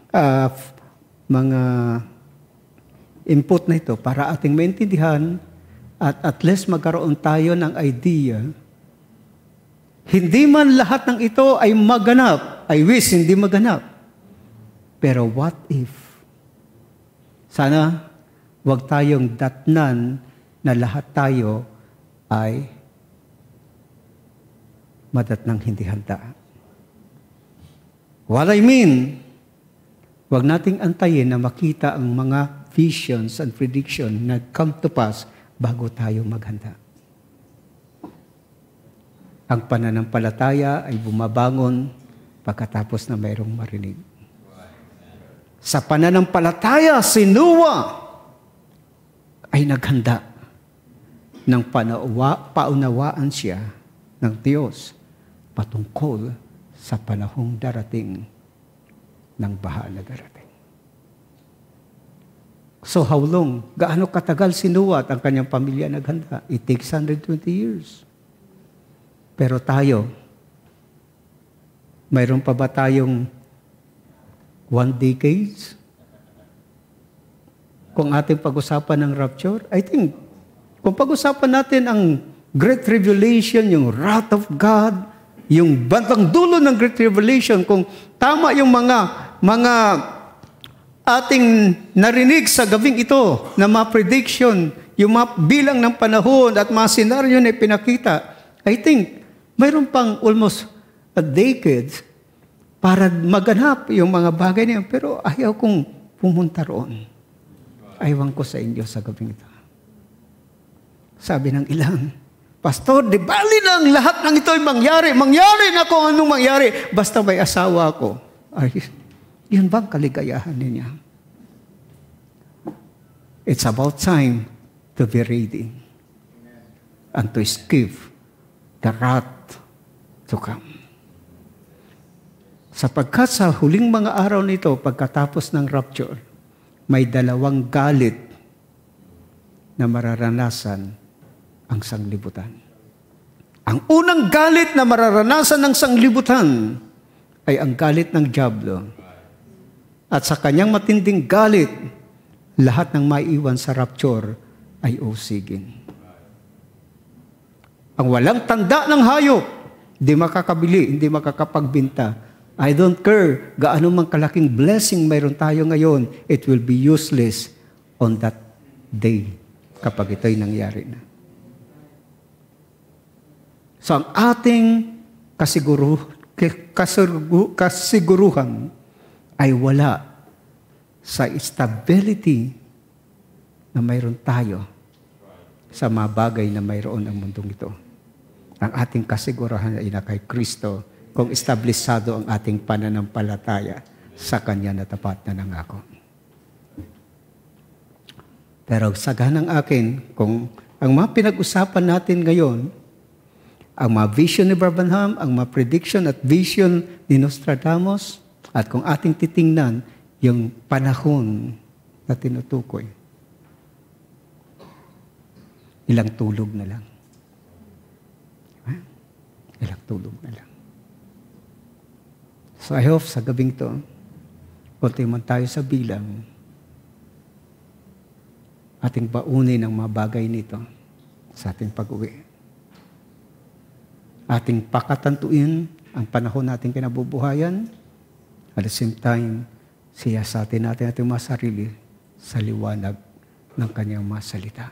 input na ito para ating maintindihan at least magkaroon tayo ng idea. Hindi man lahat ng ito ay maganap. I wish hindi maganap. Pero what if? Sana wag tayong datnan na lahat tayo ay madatnang hindi handa. What I mean, wag nating antayin na makita ang mga visions and prediction na come to pass bago tayo maghanda. Ang pananampalataya ay bumabangon pagkatapos na mayroong marinig. Sa pananampalataya, si Noah ay naghanda ng paunawaan siya ng Diyos patungkol sa panahong darating ng baha na darating. So how long? Gaano katagal si Noah at ang kanyang pamilya naghanda? It takes 120 years. Pero tayo, mayroon pa ba tayong 1 decade? Kung ating pag-usapan ng rapture, I think, kung pag-usapan natin ang Great Revelation, yung wrath of God, yung bantang dulo ng Great Revelation, kung tama yung mga ating narinig sa gabing ito, na mga prediction, yung mga bilang ng panahon at mga senaryo na pinakita, I think, mayroon pang almost a decade para maganap yung mga bagay na yun. Pero ayaw kong pumunta roon. Aywan ko sa inyo sa gabing ito. Sabi ng ilang, Pastor, di bali lang lahat ng ito ay mangyari. Mangyari na kung anong mangyari. Basta may asawa ko. Ay, yun bang kaligayahan niya? It's about time to be ready and to escape the wrath to come. Sapagkat sa huling mga araw nito, pagkatapos ng rapture, may dalawang galit na mararanasan ang sanglibutan. Ang unang galit na mararanasan ng sanglibutan ay ang galit ng dyablo. At sa kanyang matinding galit, lahat ng maiiwan sa rapture ay usigin. Ang walang tanda ng hayop, hindi makakabili, hindi makakapagbinta. I don't care gaano mang kalaking blessing mayroon tayo ngayon, it will be useless on that day kapag ito'y nangyari na. So ang ating kasiguruhan ay wala sa stability na mayroon tayo sa mga bagay na mayroon ang mundong ito. Ang ating kasiguruhan ay na kay Kristo kung establisado ang ating pananampalataya sa Kanya na tapat na nangako. Pero sa ganang akin, kung ang mga pinag-usapan natin ngayon, ang mga vision ni Branham, ang mga prediction at vision ni Nostradamus, at kung ating titingnan yung panahon na tinutukoy, ilang tulog na lang. Ilang tulog na lang. So I hope sa gabing to, konti man tayo sa bilang, ating baunin ang mga bagay nito sa ating pag-uwi. Ating pakatantuin ang panahon nating kinabubuhayan, at the same time, siyasatin natin ating mga sarili sa liwanag ng Kanyang mga salita.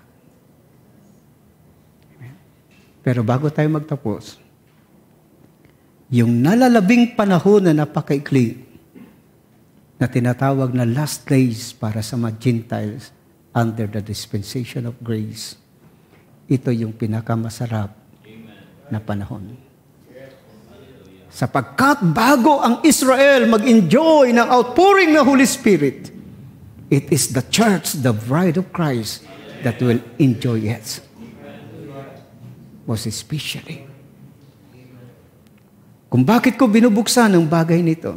Amen. Pero bago tayo magtapos, yung nalalabing panahon na napakaikli na tinatawag na last days para sa mga Gentiles under the dispensation of grace, ito yung pinakamasarap na panahon. Sapagkat bago ang Israel mag-enjoy ng outpouring ng Holy Spirit, it is the church, the bride of Christ, that will enjoy it. Most especially. Kung bakit ko binubuksan ang bagay nito?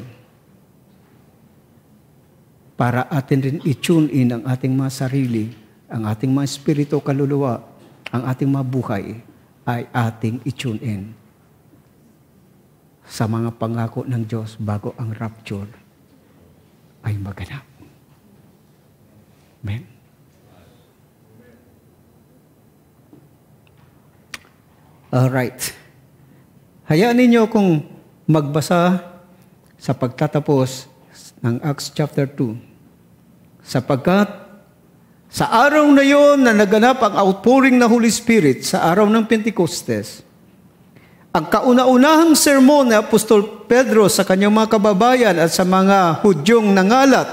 Para atin rin i-tune in ang ating mga sarili, ang ating mga espiritu kaluluwa, ang ating mga buhay, ay ating i-tune in sa mga pangako ng Diyos bago ang rapture ay maganap. Amen? Alright. Hayaan ninyo kung magbasa sa pagtatapos ng Acts chapter 2. Sapagkat sa araw na yon na naganap ang outpouring ng Holy Spirit sa araw ng Pentecostes, ang kauna-unahang sermon ni Apostol Pedro sa kanyang mga kababayan at sa mga Hudyong nangalat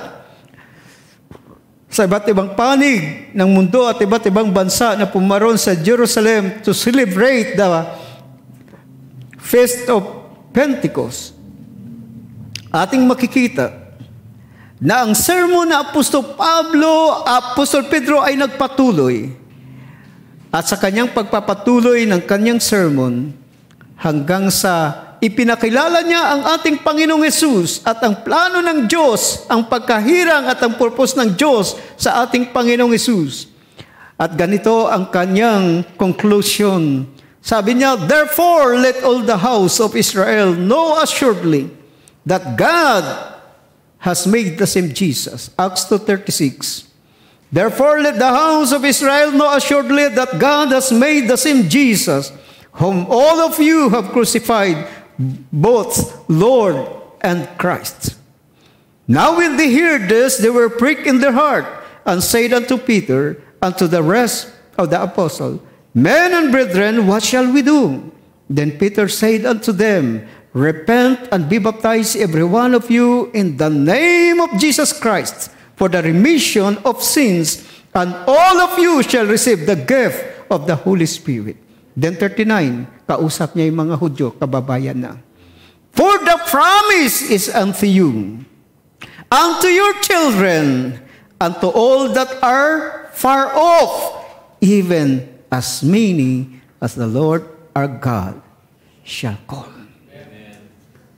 sa iba't ibang panig ng mundo at iba't ibang bansa na pumaron sa Jerusalem to celebrate the Feast of Pentecost, ating makikita na ang sermon na Apostol Pedro ay nagpatuloy at sa kanyang pagpapatuloy ng kanyang sermon hanggang sa ipinakilala niya ang ating Panginoong Hesus at ang plano ng Diyos, ang pagkahirang at ang purpose ng Diyos sa ating Panginoong Hesus. At ganito ang kanyang conclusion. Sabi niya, therefore, let all the house of Israel know assuredly that God has made the same Jesus. Acts 2:36. Therefore, let the house of Israel know assuredly that God has made the same Jesus, whom all of you have crucified, both Lord and Christ. Now when they heard this, they were pricked in their heart, and said unto Peter, and to the rest of the apostles, Men and brethren, what shall we do? Then Peter said unto them, Repent and be baptized every one of you in the name of Jesus Christ for the remission of sins, and all of you shall receive the gift of the Holy Spirit. Then 39, kausap niya yung mga Hudyo, kababayan na. For the promise is unto you, unto your children, and to all that are far off, even as many as the Lord our God shall call. Amen.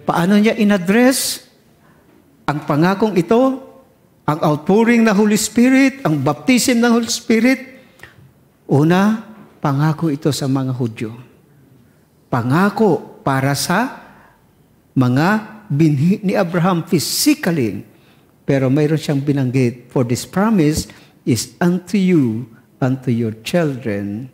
Paano niya in-address ang pangakong ito, ang outpouring ng Holy Spirit, ang baptism ng Holy Spirit? Una, pangako ito sa mga Hudyo. Pangako para sa mga binhi ni Abraham physically. Pero mayroon siyang binanggit, for this promise is unto you, unto your children.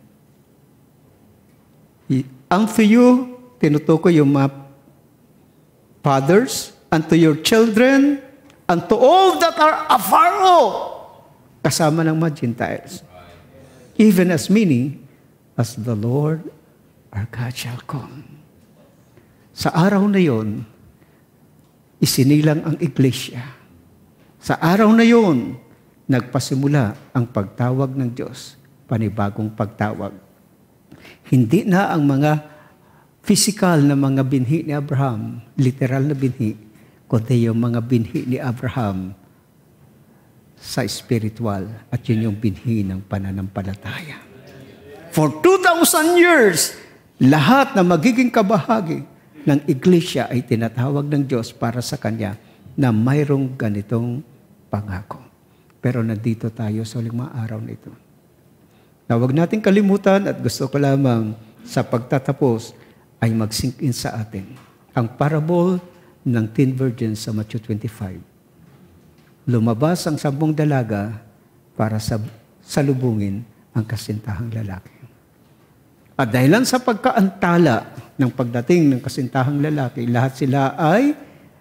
Unto you, tinutukoy yung mga fathers, unto your children, unto all that are afar off, kasama ng mga Gentiles. Even as many as the Lord our God shall call. Sa araw na yon, isinilang ang iglesia. Sa araw na yon, nagpasimula ang pagtawag ng Diyos, panibagong pagtawag. Hindi na ang mga physical na mga binhi ni Abraham, literal na binhi, kundi yung mga binhi ni Abraham sa spiritual, at yun yung binhi ng pananampalataya. For 2,000 years, lahat na magiging kabahagi ng iglesia ay tinatawag ng Diyos para sa Kanya na mayroong ganitong pangako. Pero nandito tayo sa huling mga araw na ito. Na huwag natin kalimutan, at gusto ko lamang sa pagtatapos ay mag-sink in sa atin ang parable ng 10 virgins sa Matthew 25. Lumabas ang 10 dalaga para salubungin ang kasintahang lalaki. At dahilan sa pagkaantala ng pagdating ng kasintahang lalaki, lahat sila ay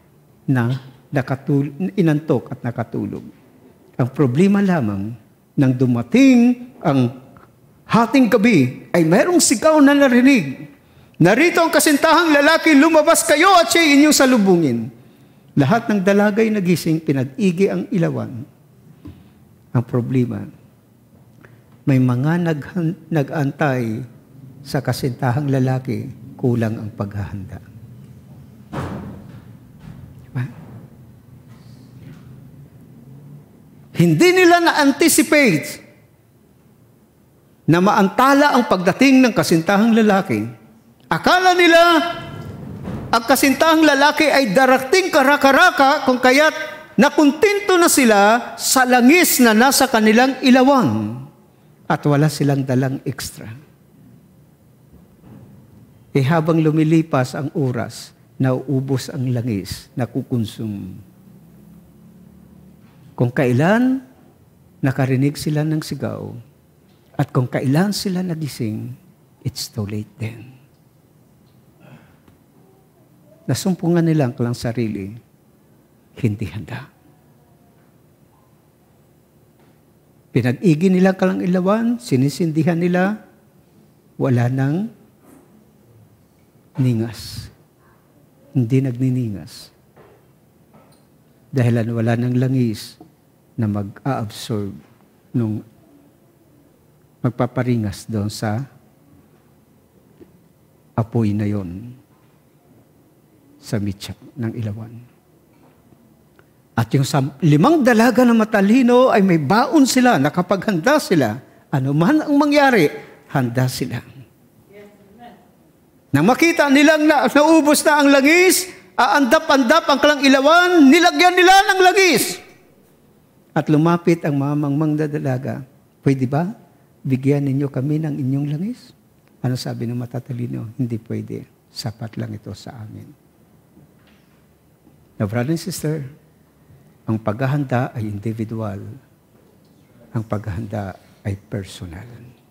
inantok at nakatulog. Ang problema lamang, nang dumating ang hating gabi, ay mayroong sigaw na narinig. Narito ang kasintahang lalaki, lumabas kayo at siya inyong salubungin. Lahat ng dalagay nagising, pinag-igi ang ilawan. Ang problema, may mga nag-antay sa kasintahang lalaki, kulang ang paghahanda. Diba? Hindi nila na-anticipate na maantala ang pagdating ng kasintahang lalaki. Akala nila ang kasintahang lalaki ay darating karaka-raka kung kaya't nakuntinto na sila sa langis na nasa kanilang ilawan at wala silang dalang extra. Habang lumilipas ang oras, nauubos ang langis, nakukonsum. Kung kailan nakarinig sila ng sigaw at kung kailan sila nagising, it's too late then. Nasumpungan nila ang kalang sarili, hindi handa. Pinag-igi nila kalang ilawan, sinisindihan nila, wala nang ningas. Hindi nagniningas. Dahilan wala nang langis na mag-a-absorb nung magpaparingas doon sa apoy na yon sa mityak ng ilawan. At yung 5 dalaga na matalino ay may baon sila, nakapaghanda sila. Ano man ang mangyari, handa sila. Nang makita nilang naubos na ang langis, aandap-andap ang kalang ilawan, nilagyan nila ng langis. At lumapit ang mamangmang na dalaga, pwede ba bigyan ninyo kami ng inyong langis? Ano sabi ng matatalino? Hindi pwede. Sapat lang ito sa amin. Now, brother and sister, ang paghahanda ay individual. Ang paghahanda ay personal.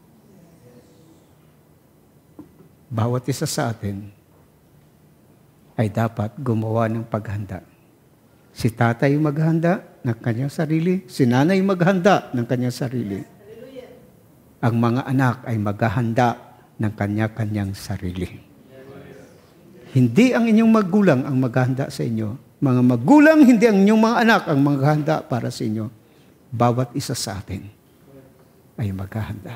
Bawat isa sa atin ay dapat gumawa ng paghanda. Si tatay maghanda ng kanyang sarili, si nanay maghanda ng kanyang sarili. Ang mga anak ay maghahanda ng kanya-kanyang sarili. Hindi ang inyong magulang ang maghahanda sa inyo. Mga magulang, hindi ang inyong mga anak ang maghahanda para sa inyo. Bawat isa sa atin ay maghahanda.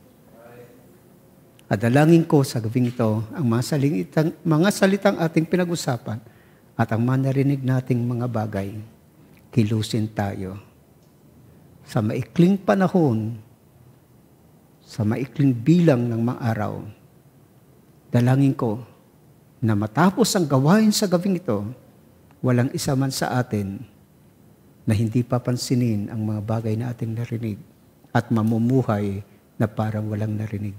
At dalangin ko sa gabing ito, ang mga salitang ating pinag-usapan at ang manarinig nating mga bagay, kilusin tayo. Sa maikling panahon, sa maikling bilang ng mga araw, dalangin ko, na matapos ang gawain sa gabing ito, walang isa man sa atin na hindi papansinin ang mga bagay na ating narinig at mamumuhay na parang walang narinig.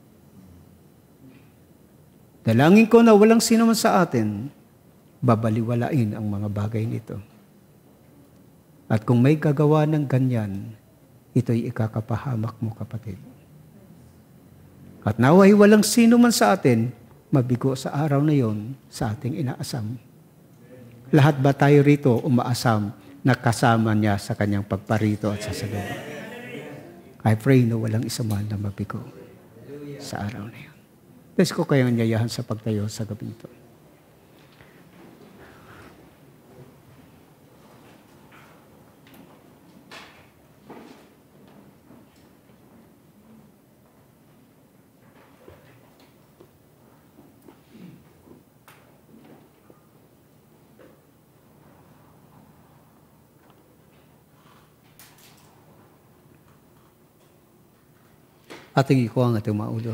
Dalangin ko na walang sino man sa atin babaliwalain ang mga bagay nito. At kung may gagawa ng ganyan, ito'y ikakapahamak mo, kapatid. At naway walang sino man sa atin mabigo sa araw na yon sa ating inaasam. Lahat ba tayo rito umaasam na kasama niya sa kanyang pagparito at sa salubong? I pray na walang isa man na mabigo sa araw na yon. Let's ko kayong anyayahan sa pagtayo sa gabi ito. Ating iko ang ating maulo.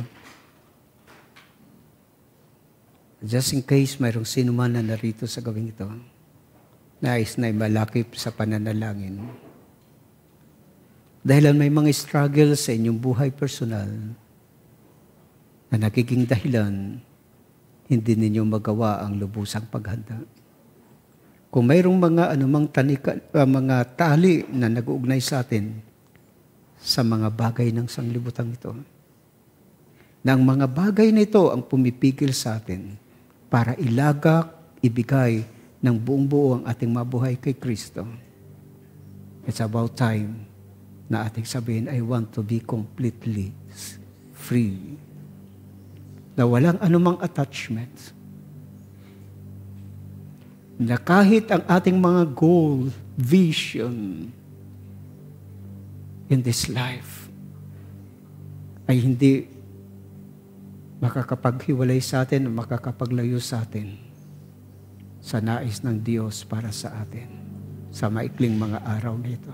Just in case mayroong sino man na narito sa gawing ito, nais na malakip sa pananalangin. Dahil may mga struggle sa inyong buhay personal na nagiging dahilan, hindi ninyo magawa ang lubusang paghanda. Kung mayroong mga anumang mga tali na nag-uugnay sa atin sa mga bagay ng sanglibutan ito, na ang mga bagay na ito ang pumipigil sa atin para ilagak, ibigay ng buong buo ang ating mabuhay kay Kristo. It's about time na ating sabihin, I want to be completely free. Na walang anumang attachment. Na kahit ang ating mga goal, vision in this life ay hindi makakapaghiwalay sa atin o makakapaglayo sa atin sa nais ng Diyos para sa atin sa maikling mga araw nito.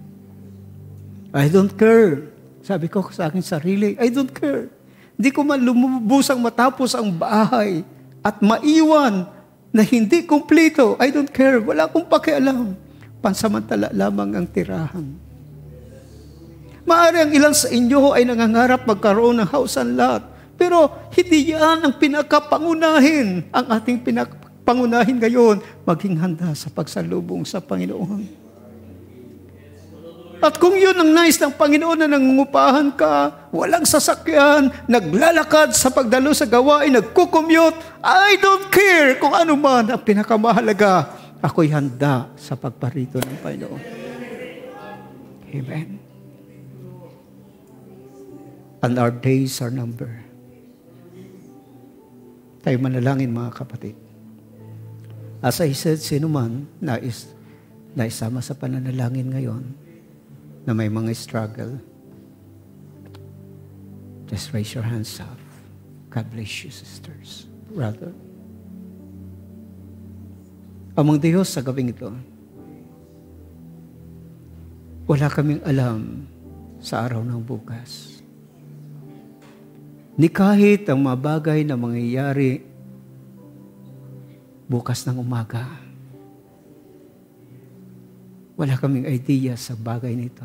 I don't care. Sabi ko sa aking sarili, I don't care. Hindi ko man lumubusang matapos ang bahay at maiwan na hindi kumpleto. I don't care. Wala akong pakialam. Pansamantala lamang ang tirahan. Maaari ang ilan sa inyo ay nangangarap magkaroon ng house and lot. Pero hindi yan ang pinakapangunahin. Ang ating pinakapangunahin ngayon, maging handa sa pagsalubong sa Panginoon. At kung yun ang nais ng Panginoon na nangungupahan ka, walang sasakyan, naglalakad sa pagdalo sa gawain, nagkukommute, I don't care kung ano man ang pinakamahalaga. Ako'y handa sa pagparito ng Panginoon. Amen. And our days are numbered. Tayo manalangin, mga kapatid. As I said, sino man naisama sa pananalangin ngayon na may mga struggle, just raise your hands up. God bless you, sisters, brother. Amang Diyos sa gabing ito, wala kaming alam sa araw ng bukas. Ni kahit ang mga bagay na mangyayari bukas ng umaga, wala kaming idea sa bagay nito.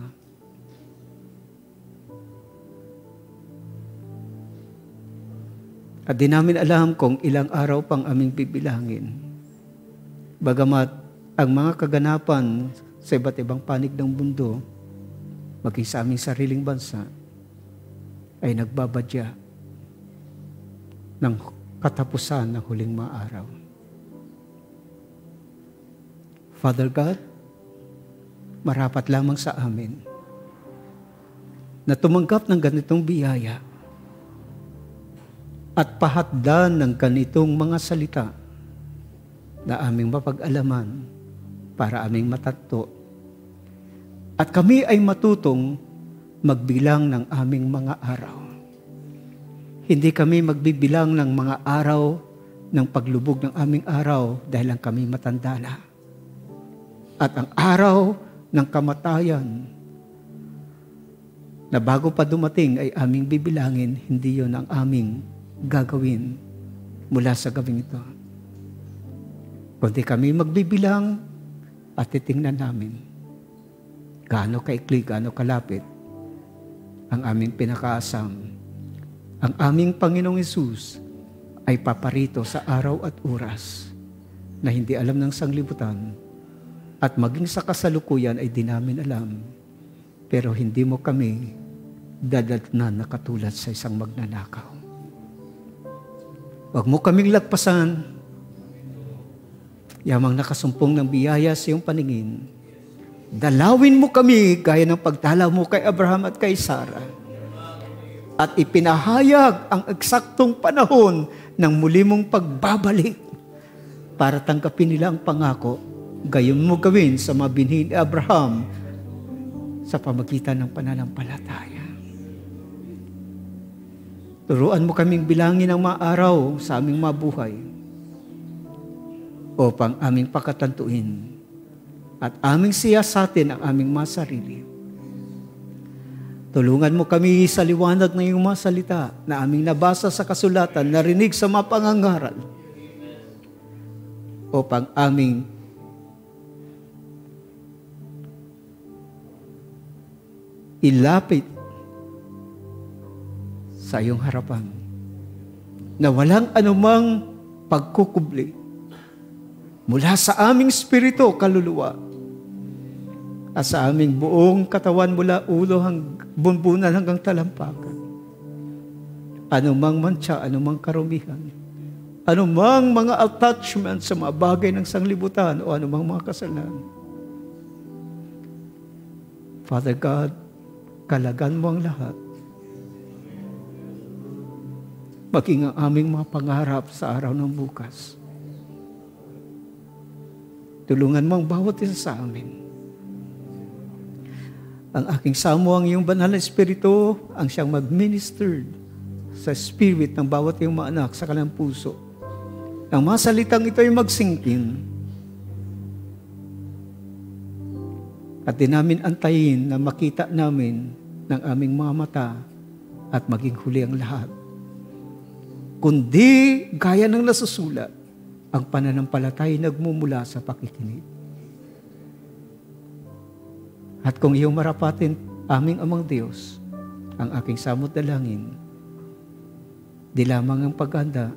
At di namin alam kung ilang araw pang aming bibilangin. Bagamat ang mga kaganapan sa iba't ibang panig ng mundo, maging sa aming sariling bansa, ay nagbabadya ng katapusan ng huling mga araw. Father God, marapat lamang sa amin na tumanggap ng ganitong biyaya at pahatdan ng ganitong mga salita na aming mapag-alaman para aming matatto. At kami ay matutong magbilang ng aming mga araw. Hindi kami magbibilang ng mga araw ng paglubog ng aming araw dahil lang kami matanda na. At ang araw ng kamatayan na bago pa dumating ay aming bibilangin, hindi yon ang aming gagawin mula sa gabing ito. Kundi kami magbibilang at titingnan namin gaano kaikli, gaano kalapit ang aming pinakaasam. Ang aming Panginoong Hesus ay paparito sa araw at oras na hindi alam ng sanglibutan at maging sa kasalukuyan ay di namin alam. Pero hindi mo kami dadatnan na katulad sa isang magnanakaw. Huwag mo kaming lagpasan. Yamang nakasumpong ng biyaya sa iyong paningin. Dalawin mo kami gaya ng pagdalaw mo kay Abraham at kay Sarah. At ipinahayag ang eksaktong panahon ng muli mong pagbabalik para tanggapin nila ang pangako. Gayon mo gawin sa mga binhi ni Abraham sa pamagitan ng pananampalataya. Turuan mo kaming bilangin ang mga araw sa aming mabuhay upang aming pakatantuin at aming siyasatin ang aming mga sarili. Tulungan mo kami sa liwanag ng iyong mga salita na aming nabasa sa kasulatan, narinig sa mga pangangaral upang aming ilapit sa iyong harapan na walang anumang pagkukubli mula sa aming spirito, kaluluwa, at sa aming buong katawan mula ulo bunbunan hanggang talampakan. Anumang mantsa, anumang karumihan, anumang mga attachment sa mga bagay ng sanglibutan o anumang mga kasalanan. Father God, kalagan mo ang lahat. Maging ang aming mga pangarap sa araw ng bukas. Tulungan mo ang bawat isa sa amin. Ang aking samo, ang iyong banal na espiritu, ang siyang mag-minister sa spirit ng bawat iyong mga anak sa kanilang puso. Ang mga salitang ito ay magsingkin. At di namin antayin na makita namin ng aming mga mata at maging huli ang lahat. Kundi, gaya ng nasusulat, ang pananampalatay nagmumula sa pakikinig. At kung iyong marapatin, aming amang Diyos, ang aking samot dalangin, di lamang ang paghanda,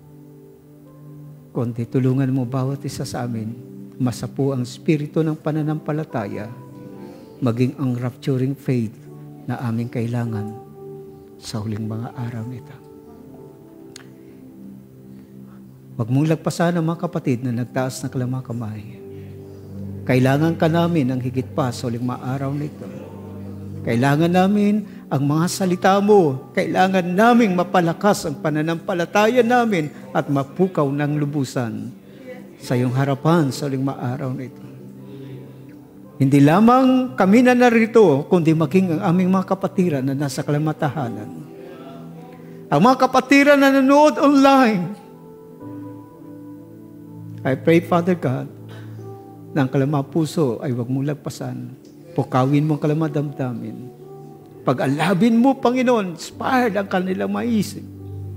kundi tulungan mo bawat isa sa amin, masapu ang spirito ng pananampalataya, maging ang rapturing faith na aming kailangan sa huling mga araw nito. Huwag mong lagpasan ang mga kapatid na nagtaas na kalamang kamay. Kailangan ka namin ng higit pa sa huling mga araw nito. Kailangan namin ang mga salita mo. Kailangan naming mapalakas ang pananampalataya namin at mapukaw ng lubusan sa iyong harapan sa huling mga araw nito. Hindi lamang kami na narito, kundi maging ang aming mga kapatiran na nasa kalamatahanan. Ang mga kapatiran na nanonood online, I pray, Father God, na ang kalamang puso ay huwag mong lagpasan. Pukawin mo ang kalamang damdamin. Pag-alabin mo, Panginoon, inspired ang kanilang maisip.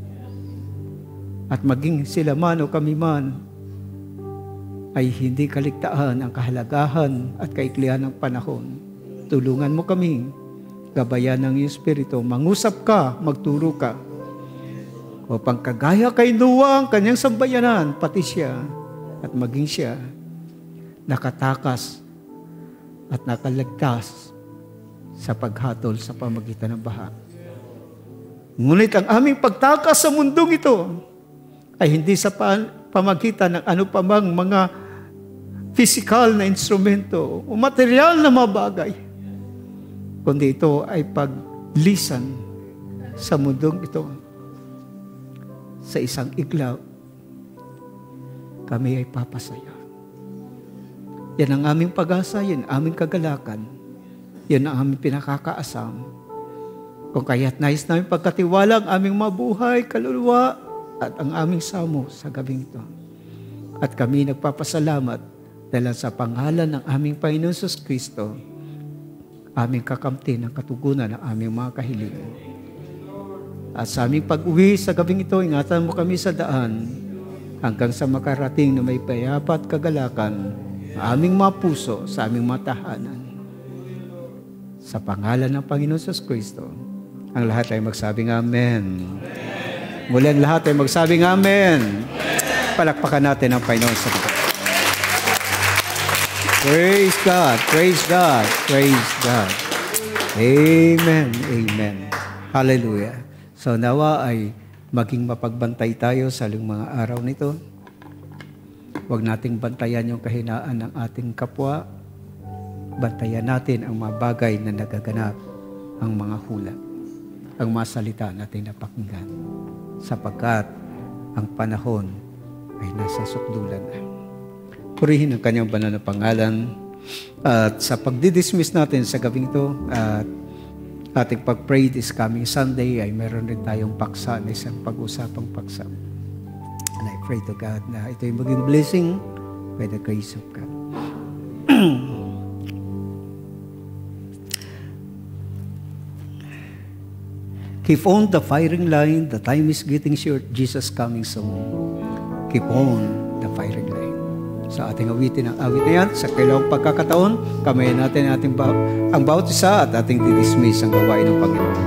At maging sila man o kami man, ay hindi kaligtaan ang kahalagahan at kaiklihan ng panahon. Tulungan mo kami, gabayan ng iyong Espiritu, mangusap ka, magturo ka, upang kagaya kay Noah ang kanyang sambayanan, pati siya, at maging siya nakatakas at nakaligtas sa paghatol sa pamagitan ng baha. Ngunit ang aming pagtakas sa mundong ito ay hindi sa pamagitan ng ano pa mang mga physical na instrumento o material na mga bagay, kundi ito ay paglisan sa mundong ito. Sa isang iglaw, kami ay papasaya. Yan ang aming pag-asa, yan ang aming kagalakan, yan ang aming pinakakaasam. Kung kaya't nais namin pagkatiwala ang aming mabuhay, kaluluwa, at ang aming samo sa gabing ito. At kami nagpapasalamat dahil sa pangalan ng aming Panginoon Jesus Kristo, aming kakamtin ng katugunan ng aming mga kahilingan. At sa aming pag-uwi sa gabing ito, ingatan mo kami sa daan hanggang sa makarating na may payapa at kagalakan sa aming mga puso, sa aming mga tahanan. Sa pangalan ng Panginoon Hesus Kristo, ang lahat ay magsabing Amen. Muli ang lahat ay magsabing Amen. Palakpakan natin ang Panginoon sa kita. Praise God, praise God, praise God. Amen, amen. Hallelujah. So nawa ay maging mapagbantay tayo sa mga araw nito. Huwag nating bantayan yung kahinaan ng ating kapwa. Bantayan natin ang mga bagay na nagaganap, ang mga hula, ang mga salita natin napakinggan. Sapagkat ang panahon ay nasa sukdulan na. Purihin ang kanyang banal na pangalan. At sa pagdidismiss natin sa gabing ito, at ating pag-pray this coming Sunday, ay meron rin tayong paksa na isang pag-usapang paksa. And I pray to God na ito ay maging blessing by the grace of God. Keep on the firing line. The time is getting short. Jesus coming soon. Keep on the firing line. Sa ating awitin ang awit na yan, sa kailangang pagkakataon, kamayan natin ang bawat isa at ating didismiss ang gawain ng Panginoon.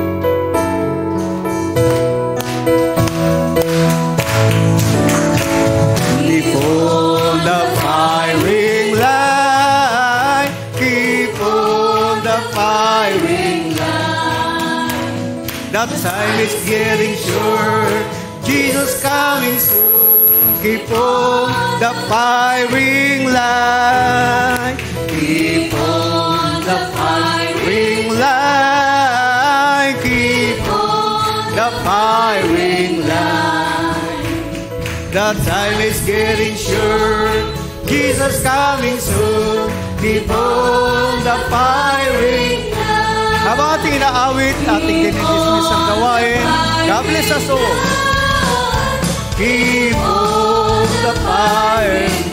Keep on the firing line. Keep on the firing line. That time is getting short. Jesus coming soon. Keep on the firing line. Keep on the firing line. Keep on the firing line. The time is getting short. Jesus coming soon. Keep on the firing line. Habang ating inaawit, ating dinidismiss ang gawain. God bless us all. Keep on the fire.